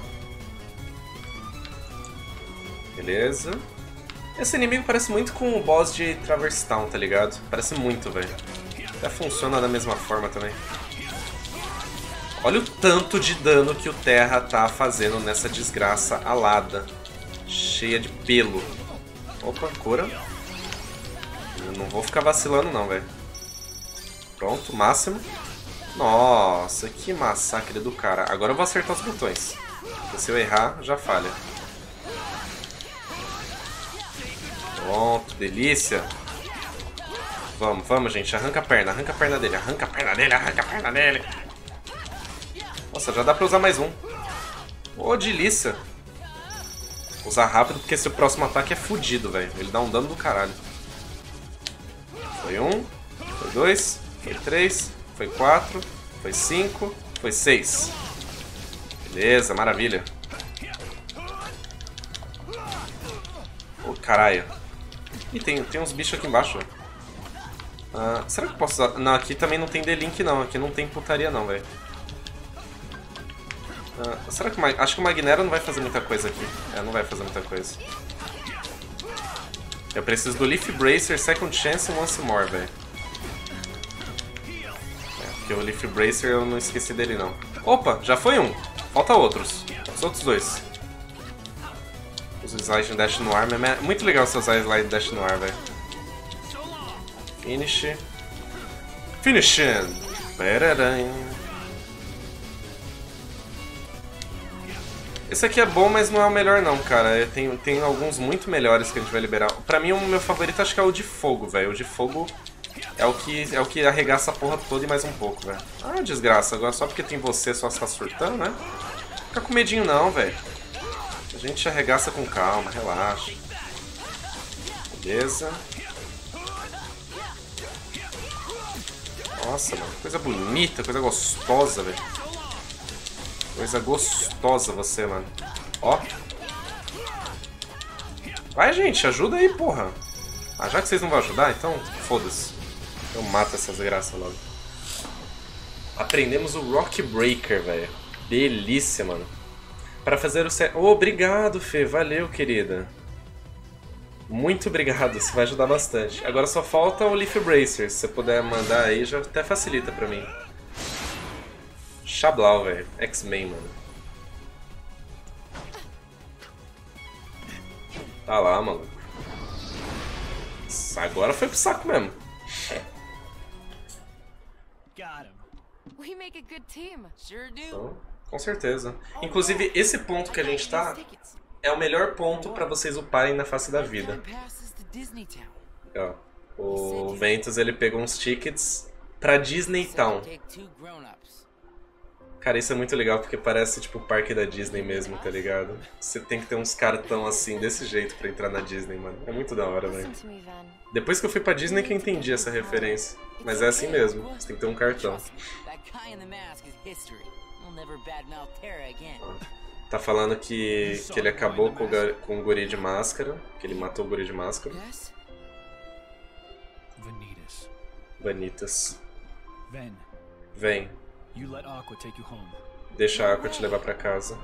Beleza. Esse inimigo parece muito com o boss de Traverse Town, tá ligado? Parece muito, velho. Até funciona da mesma forma também. Olha o tanto de dano que o Terra tá fazendo nessa desgraça alada. Cheia de pelo. Opa, cura. Eu não vou ficar vacilando não, velho. Pronto, máximo. Nossa, que massacre do cara. Agora eu vou acertar os botões. Porque se eu errar, já falha. Pronto, delícia. Vamos, vamos, gente. Arranca a perna dele. Arranca a perna dele, arranca a perna dele. Nossa, já dá pra usar mais um. Ô, delícia. Usar rápido, porque esse próximo ataque é fudido, velho. Ele dá um dano do caralho. Foi 1, foi 2, foi 3, foi 4, foi 5, foi 6. Beleza, maravilha. Ô, caralho. Ih, tem uns bichos aqui embaixo. Será que eu posso usar? Não, aqui também não tem D-Link não. Aqui não tem putaria não, velho. Será que acho que o Magnera não vai fazer muita coisa aqui. Não vai fazer muita coisa. Eu preciso do Leaf Bracer, Second Chance e Once More, velho. Porque o Leaf Bracer eu não esqueci dele não. Opa, já foi um. Falta outros. Os outros dois. Os Slide Dash no ar. É muito legal você usar Slide Dash no ar, velho. Finish. Finishing. Esse aqui é bom, mas não é o melhor não, cara. Tem alguns muito melhores que a gente vai liberar. Pra mim, o meu favorito acho que é o de fogo, velho. O de fogo é o que arregaça a porra toda e mais um pouco, velho. Ah, desgraça. Agora só porque tem você, só está surtando, né? Fica com medinho não, velho. A gente arregaça com calma, relaxa. Beleza. Nossa, mano. Coisa bonita, coisa gostosa, velho. Coisa gostosa você, mano. Ó. Vai, gente. Ajuda aí, porra. Já que vocês não vão ajudar, então foda-se. Eu mato essas graças logo. Aprendemos o Rock Breaker, velho. Delícia, mano. Pra fazer o set... Oh, obrigado, Fê. Valeu, querida. Muito obrigado. Isso vai ajudar bastante. Agora só falta o Leaf Bracer. Se você puder mandar aí, já até facilita pra mim. Xablau, velho. X-Men, mano. Tá lá, maluco. Agora foi pro saco mesmo. We make a good team. Sure do. Então, com certeza. Inclusive, esse ponto que a gente tá é o melhor ponto pra vocês uparem na face da vida. Ó, o Ventus, ele pegou uns tickets pra Disney Town. Cara, isso é muito legal porque parece tipo o parque da Disney mesmo, tá ligado? Você tem que ter uns cartão assim, desse jeito pra entrar na Disney, mano. É muito da hora, velho. Depois que eu fui pra Disney que eu entendi essa referência. Mas é assim mesmo, você tem que ter um cartão. Tá falando que ele acabou com o guri de máscara, que ele matou o guri de máscara. Vanitas. Vem. Deixa a Aqua te levar pra casa.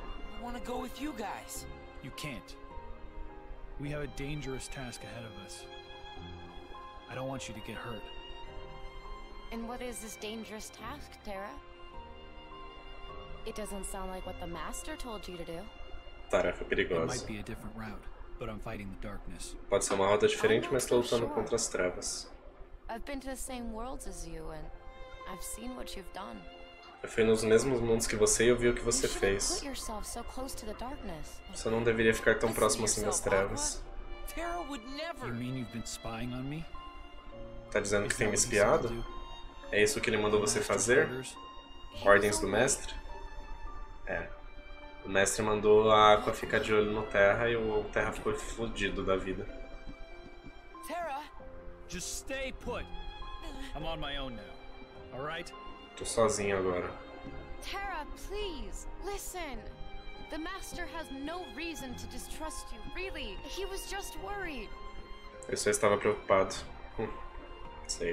You can't. We have a dangerous task ahead of us. I don't want you to get hurt. And what is this dangerous task, Terra? It doesn't sound like what the Master told you to do. Tarefa perigosa. It might be a different route, but I'm fighting the darkness. Pode ser uma rota diferente, mas tô lutando contra as trevas. I've been to the same worlds as you and I've seen what you've done. Eu fui nos mesmos mundos que você e eu vi o que você fez. Você não deveria ficar tão próximo assim das trevas. Tá dizendo que tem me espiado? É isso que ele mandou você fazer? Ordens do mestre? É. O mestre mandou a Aqua ficar de olho no Terra e o Terra ficou fodido da vida. Just stay put. I'm on my own now. All right? Tô sozinho agora. Terra, please, listen. The Master has no reason to distrust you, really. He was just worried. Eu só estava preocupado. Sei.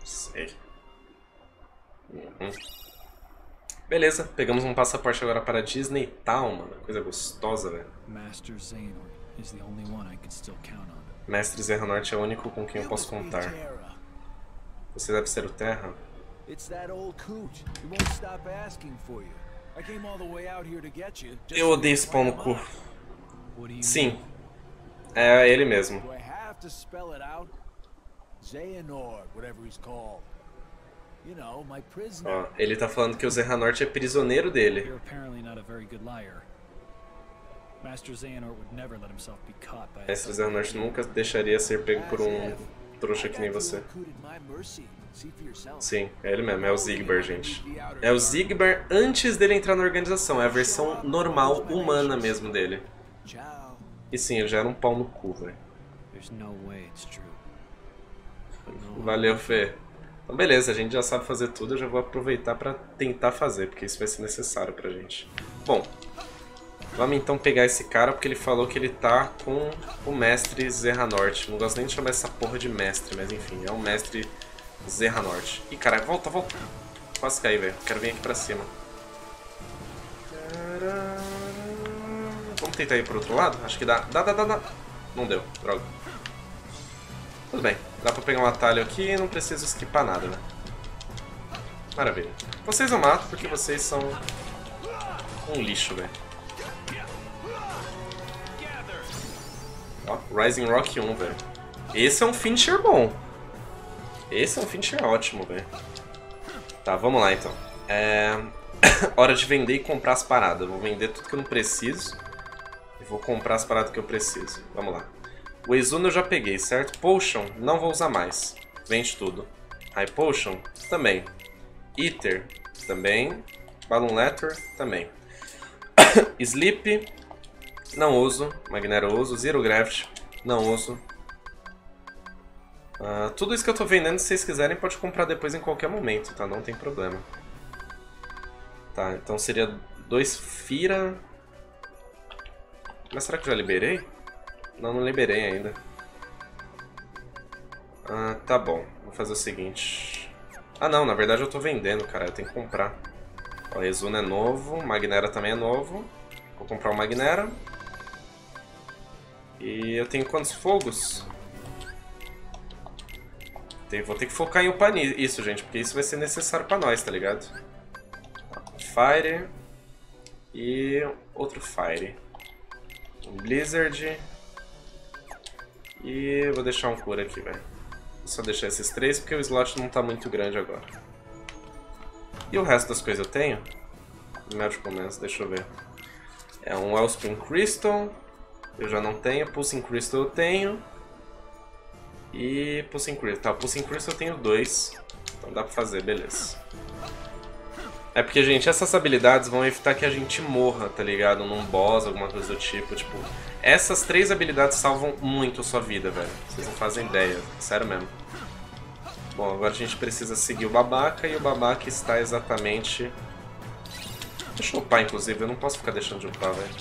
Beleza, pegamos um passaporte agora para Disney Town, mano. Coisa gostosa, velho. Master Xehanort is the only one I can still count on. Mestre Xehanort é o único com quem eu posso contar. Você deve ser o Terra? Eu odeio esse pau no cu. Sim. É ele mesmo. Ó, ele tá falando que o Xehanort é prisioneiro dele. Mestre Xehanort nunca deixaria ser pego por um trouxa que nem você. Sim, é ele mesmo, é o Xigbar, gente. É o Xigbar antes dele entrar na organização, é a versão normal, humana mesmo dele. E sim, ele já era um pau no cu, velho. Valeu, Fê. Então beleza, a gente já sabe fazer tudo, eu já vou aproveitar pra tentar fazer, porque isso vai ser necessário pra gente. Bom, vamos então pegar esse cara, porque ele falou que ele tá com o mestre Xehanort. Não gosto nem de chamar essa porra de mestre, mas enfim, é o mestre Xehanort. Ih, caralho, volta, volta. Quase caí, velho. Quero vir aqui pra cima. Vamos tentar ir pro outro lado? Acho que dá. Dá. Não deu, droga. Tudo bem, dá pra pegar um atalho aqui e não preciso esquipar nada, né? Maravilha. Vocês eu mato porque vocês são um lixo, velho. Ó, Rising Rock 1, velho. Esse é um finisher bom. Esse é um finisher ótimo, velho. Tá, vamos lá então. Hora de vender e comprar as paradas. Vou vender tudo que eu não preciso. E vou comprar as paradas que eu preciso. Vamos lá. O Exuno eu já peguei, certo? Potion, não vou usar mais. Vende tudo. High Potion, também. Ether, também. Balloon Letter, também. Sleep, não uso. Magnero eu uso. Zero Gravity, não uso. Tudo isso que eu tô vendendo, se vocês quiserem, pode comprar depois em qualquer momento, tá? Não tem problema. Tá, então seria 2 Fira. Mas será que eu já liberei? Não liberei ainda. Tá bom. Vou fazer o seguinte. Não, na verdade eu tô vendendo, cara. Eu tenho que comprar. O Exuno é novo. Magnera também é novo. Vou comprar o Magnera. E eu tenho quantos fogos? Vou ter que focar em upar isso, gente. Porque isso vai ser necessário pra nós, tá ligado? Fire e outro Fire. Um Blizzard. E vou deixar um cura aqui, velho. Vou só deixar esses 3 porque o slot não tá muito grande agora. E o resto das coisas eu tenho? Magical Lens, deixa eu ver. É um Wellspring Crystal. Eu já não tenho. Pulsing Crystal eu tenho. E Pulsing Crystal. Tá, Pulsing Crystal eu tenho 2. Então dá pra fazer, beleza. É porque, gente, essas habilidades vão evitar que a gente morra, tá ligado? Num boss, alguma coisa do tipo. Tipo, essas 3 habilidades salvam muito a sua vida, velho. Vocês não fazem ideia. Sério mesmo. Bom, agora a gente precisa seguir o babaca. E o babaca está exatamente... Deixa eu upar, inclusive. Eu não posso ficar deixando de upar, velho.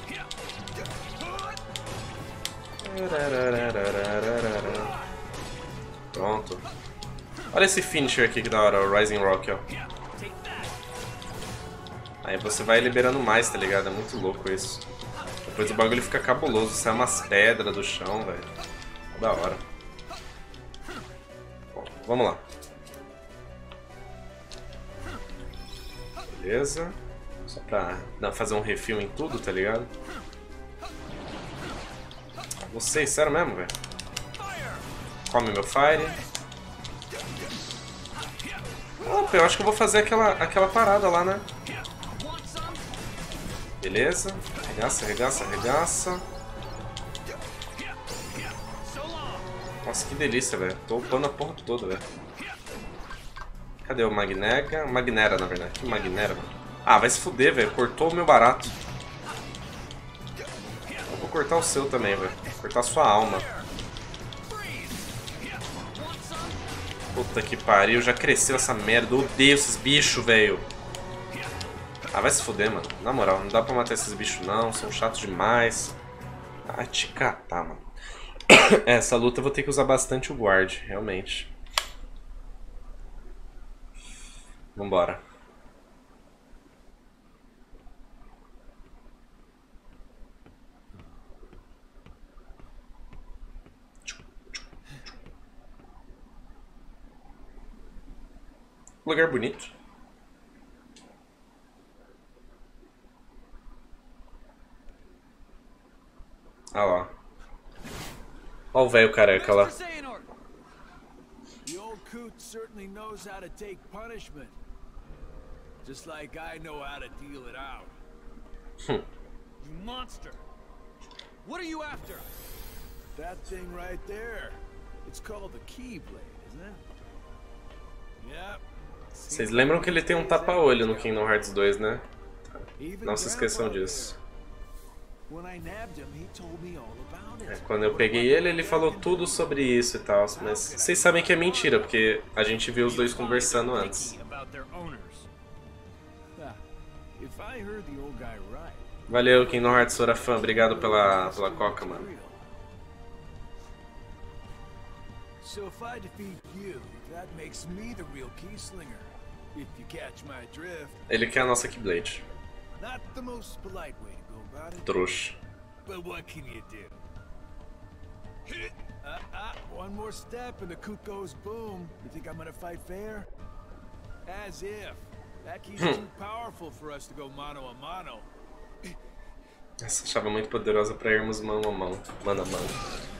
Pronto. Olha esse finisher aqui que da hora, o Rising Rock, ó. Aí você vai liberando mais, tá ligado? É muito louco isso. Depois o bagulho fica cabuloso, sai umas pedras do chão, velho. Da hora. Bom, vamos lá. Beleza. Só pra fazer um refill em tudo, tá ligado? Vocês, sério mesmo, velho? Come meu Fire. Opa, eu acho que eu vou fazer aquela parada lá, né? Beleza. Arregaça, arregaça, arregaça. Nossa, que delícia, velho. Tô upando a porra toda, velho. Cadê o Magnega? Magnera, na verdade. Que Magnera, mano? Ah, vai se fuder, velho. Cortou o meu barato. Eu vou cortar o seu também, velho. Cortar a sua alma. Puta que pariu. Já cresceu essa merda. Eu odeio esses bichos, velho. Ah, vai se fuder, mano. Na moral, não dá pra matar esses bichos, não. São chatos demais. Ah, te catar, mano. Essa luta eu vou ter que usar bastante o guard, realmente. Vambora. Lugar bonito. Ah lá. Olha o velho careca lá. The old coot certainly knows how to take punishment. Just like I know how to deal it out. You monster! What are you after? That thing right there. It's called the Keyblade, isn't it? Yep. Vocês lembram que ele tem um tapa-olho no Kingdom Hearts 2, né? Não se esqueçam disso. É, quando eu peguei ele, ele falou tudo sobre isso e tal, mas vocês sabem que é mentira, porque a gente viu os dois conversando antes. Valeu, Kingdom Hearts Sorafã, obrigado pela coca, mano. So if I defeat you, that makes me the real Keyslinger. If you catch my drift. Ele quer a nossa Keyblade. Not the most polite way to go about it. Trouxa. But what can you do? One more step and the coot goes boom. You think I'm gonna fight fair? As if. That key's too powerful for us to go mano a mano. Essa chave é muito poderosa pra irmos mano a mano. Mano a mano.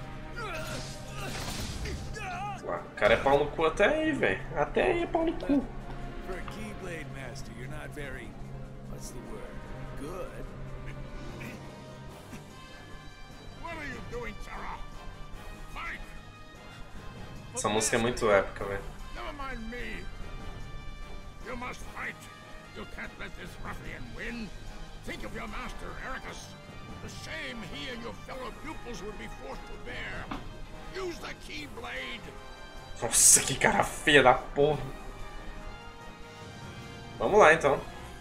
O cara é pau no cu até aí, velho. Até aí é pau no cu. For a Keyblade Master, you're not very... What's the word? Good. What are you doing, Sarah? Fight! Essa música é muito épica, velho. Never mind me. You must fight. You can't let this ruffian win. Think of your master, Ericus. The shame he and your fellow pupils would be forced to bear. Use the Keyblade. Nossa, que cara feia da porra. Vamos lá, então.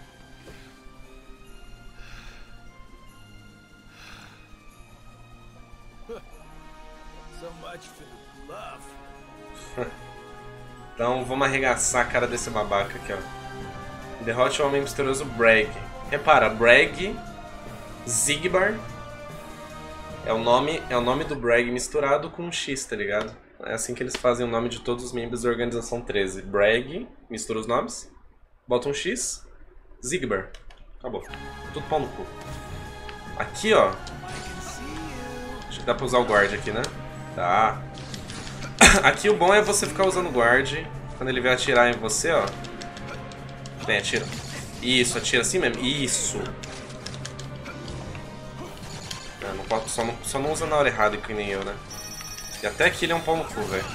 So much for the bluff. Então vamos arregaçar a cara desse babaca aqui, ó. Derrote o homem misterioso Brag. Repara, Brag, Xigbar. É o nome do Brag misturado com um X, tá ligado? É assim que eles fazem o nome de todos os membros da Organização 13. Brag, mistura os nomes, bota um X, Xigbar. Acabou. Tudo pau no cu. Aqui, ó. Acho que dá pra usar o guard aqui, né? Tá. Aqui o bom é você ficar usando o guard. Quando ele vier atirar em você, ó. Vem, atira. Isso, atira assim mesmo. Isso. Não pode, só não usa na hora errada, que nem eu, né? E até aqui ele é um pau no cu, velho.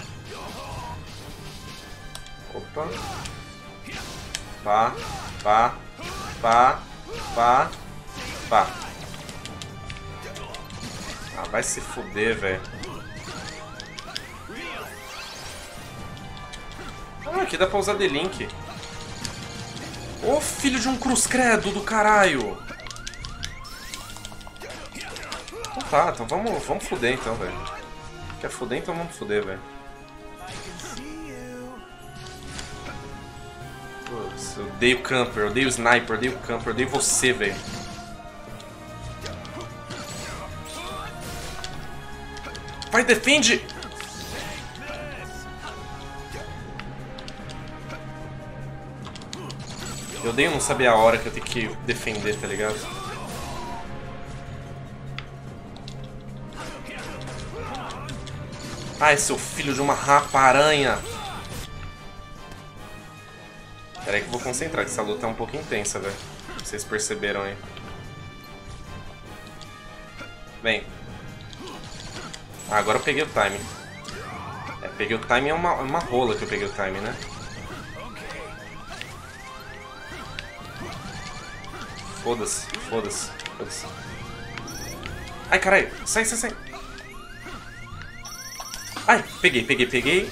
Opa. Pá, pá, pá, pá, pá. Ah, vai se fuder, velho. Ah, aqui dá pra usar D-Link. Ô, filho de um cruz credo do caralho. Então tá, então vamos fuder então, velho. Quer fuder, então vamos fuder, velho. Eu odeio camper, eu odeio sniper, eu odeio camper, eu odeio você, velho. Vai, defende! Eu odeio não saber a hora que eu tenho que defender, tá ligado? Ai, seu filho de uma rapa-aranha! Pera aí que eu vou concentrar, que essa luta é um pouco intensa, velho. Vocês perceberam aí. Vem. Ah, agora eu peguei o time. É, peguei o time é uma rola que eu peguei o time, né? Foda-se, foda-se, foda-se. Ai, caralho, sai, sai, sai. Ai, peguei. Peguei.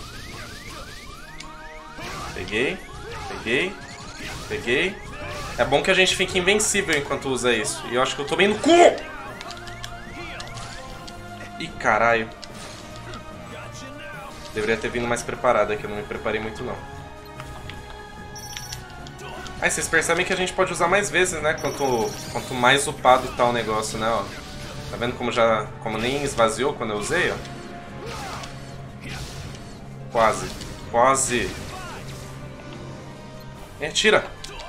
É bom que a gente fique invencível enquanto usa isso. E eu acho que eu tô bem no cu! Ih, caralho. Deveria ter vindo mais preparado aqui, eu não me preparei muito não. Aí vocês percebem que a gente pode usar mais vezes, né? Quanto mais upado tá o negócio, né? Ó. Tá vendo como nem esvaziou quando eu usei, ó? Quase. Quase. É, tira.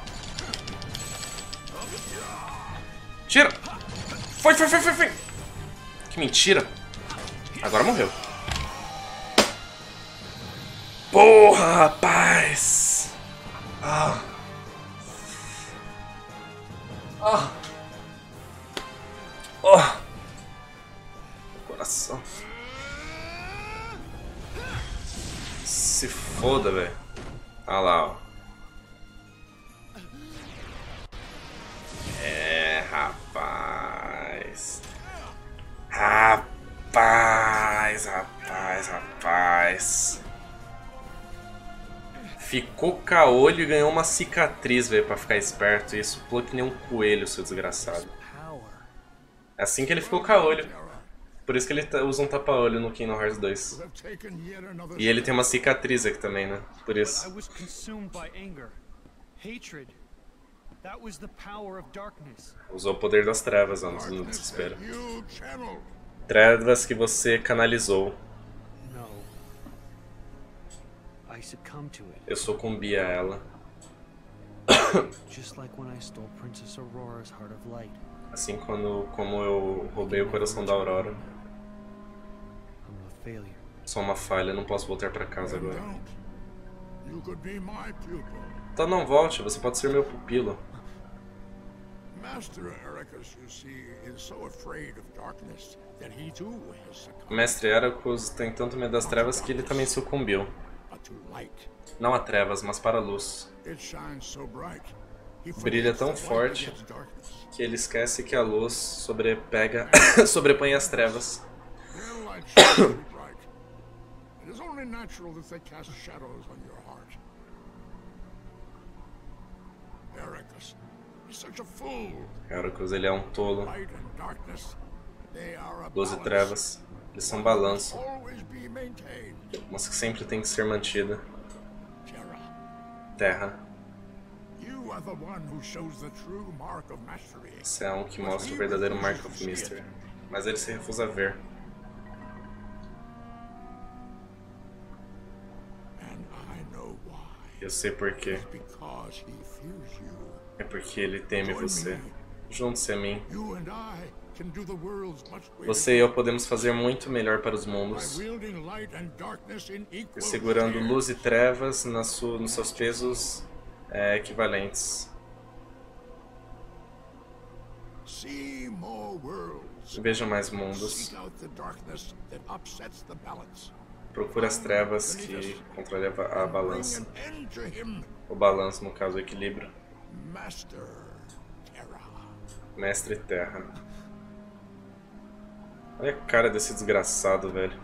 Tira. Foi. Que mentira. Agora morreu. Porra, rapaz. Ah. Ah. Oh. Coração. Se foda, velho. Olha lá, ó. É, rapaz. Rapaz. Ficou caolho e ganhou uma cicatriz, velho, pra ficar esperto. E isso pulou que nem um coelho, seu desgraçado. É assim que ele ficou caolho. Por isso que ele usa um tapa-olho no Kingdom Hearts 2. E ele tem uma cicatriz aqui também, né? Por isso. Usou o poder das trevas, ó, no desespero. Trevas que você canalizou. Eu sucumbi a ela. Assim como eu roubei o coração da Aurora. Sou uma falha, não posso voltar pra casa agora. Então não volte, você pode ser meu pupilo. O Mestre Heracus tem tanto medo das trevas que ele também sucumbiu. Não a trevas, mas para a luz. Brilha tão forte que ele esquece que a luz sobrepõe as trevas. Heracus, ele é um tolo. Luz e trevas, eles são balanço, mas que sempre tem que ser mantida. Terra. Você é um que mostra o verdadeiro Mark of Mystery, mas ele se recusa a ver. Eu sei porquê. É porque ele teme você. Junte-se a mim. Você e eu podemos fazer muito melhor para os mundos. Segurando luz e trevas nos seus pesos equivalentes. Veja mais mundos. Procure as trevas que controlam a balança. O balanço, no caso, o equilíbrio. Mestre Terra. Olha a cara desse desgraçado, velho.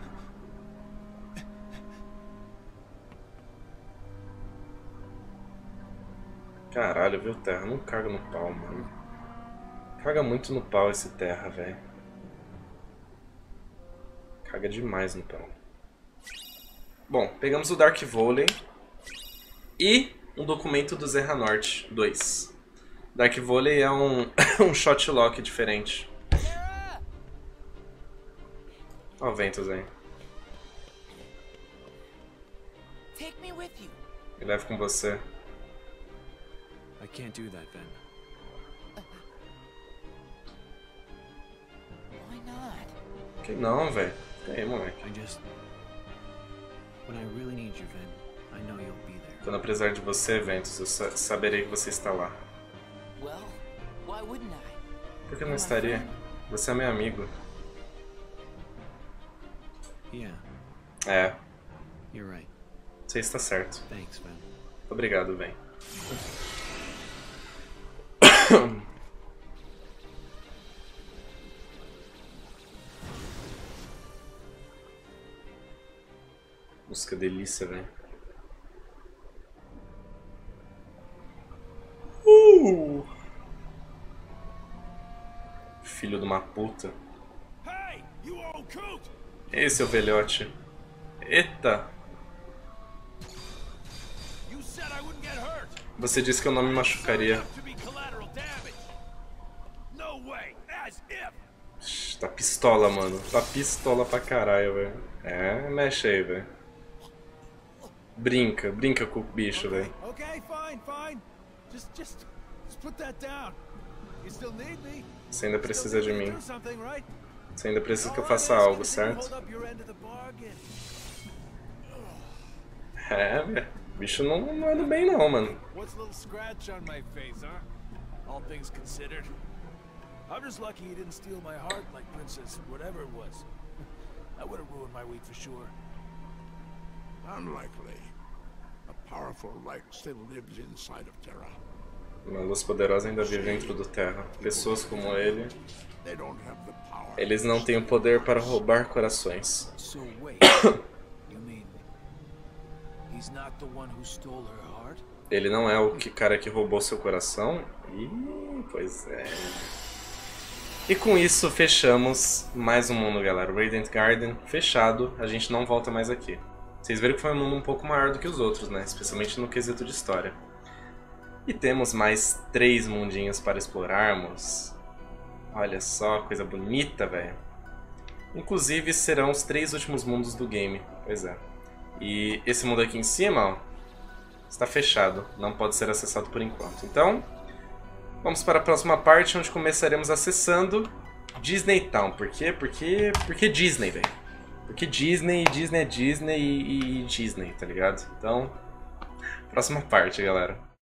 Caralho, viu, Terra? Não caga no pau, mano. Caga muito no pau esse Terra, velho. Caga demais no pau. Bom, pegamos o Dark Volley e um documento do Zerranort 2. Dark Volley é um shot lock diferente. Ó o Ventus aí. Me leve com você. I can't do that, Ven. Why not? Que não, velho. E aí, moleque? When I really need you, Ven, I know you'll be there. Quando eu precisar de você, Ventus, eu saberei que você está lá. Well, why wouldn't I? Por que não estaria? Você é meu amigo. Yeah. É. You're right. Você está certo. Thanks, Ven. Obrigado, Ven. Música delícia, velho. Filho de uma puta. Ei, seu velhote. Eita. Você disse que eu não me machucaria. Tá pistola, mano. Tá pistola pra caralho, velho. É, mexe aí, velho. Brinca com o bicho, velho. Você ainda precisa de mim. Você ainda precisa que eu faça algo, certo? É, velho. O bicho não anda bem não, mano. I'm just lucky he didn't steal my heart like Princess whatever it was. That would have ruined my week for sure. Unlikely. A powerful light still lives inside of Terra. Uma luz poderosa ainda vive dentro do Terra. Pessoas como ele, eles não têm o poder para roubar corações. So wait, you mean he's not the one who stole her heart? Ele não é o cara que roubou seu coração? Ih, pois é. E com isso fechamos mais um mundo, galera. Radiant Garden fechado, a gente não volta mais aqui. Vocês viram que foi um mundo um pouco maior do que os outros, né? Especialmente no quesito de história. E temos mais 3 mundinhos para explorarmos. Olha só, coisa bonita, velho. Inclusive serão os 3 últimos mundos do game. Pois é. E esse mundo aqui em cima, ó, está fechado. Não pode ser acessado por enquanto. Então, vamos para a próxima parte, onde começaremos acessando Disney Town. Por quê? Porque Disney, velho. Porque Disney é Disney e Disney, tá ligado? Então, próxima parte, galera.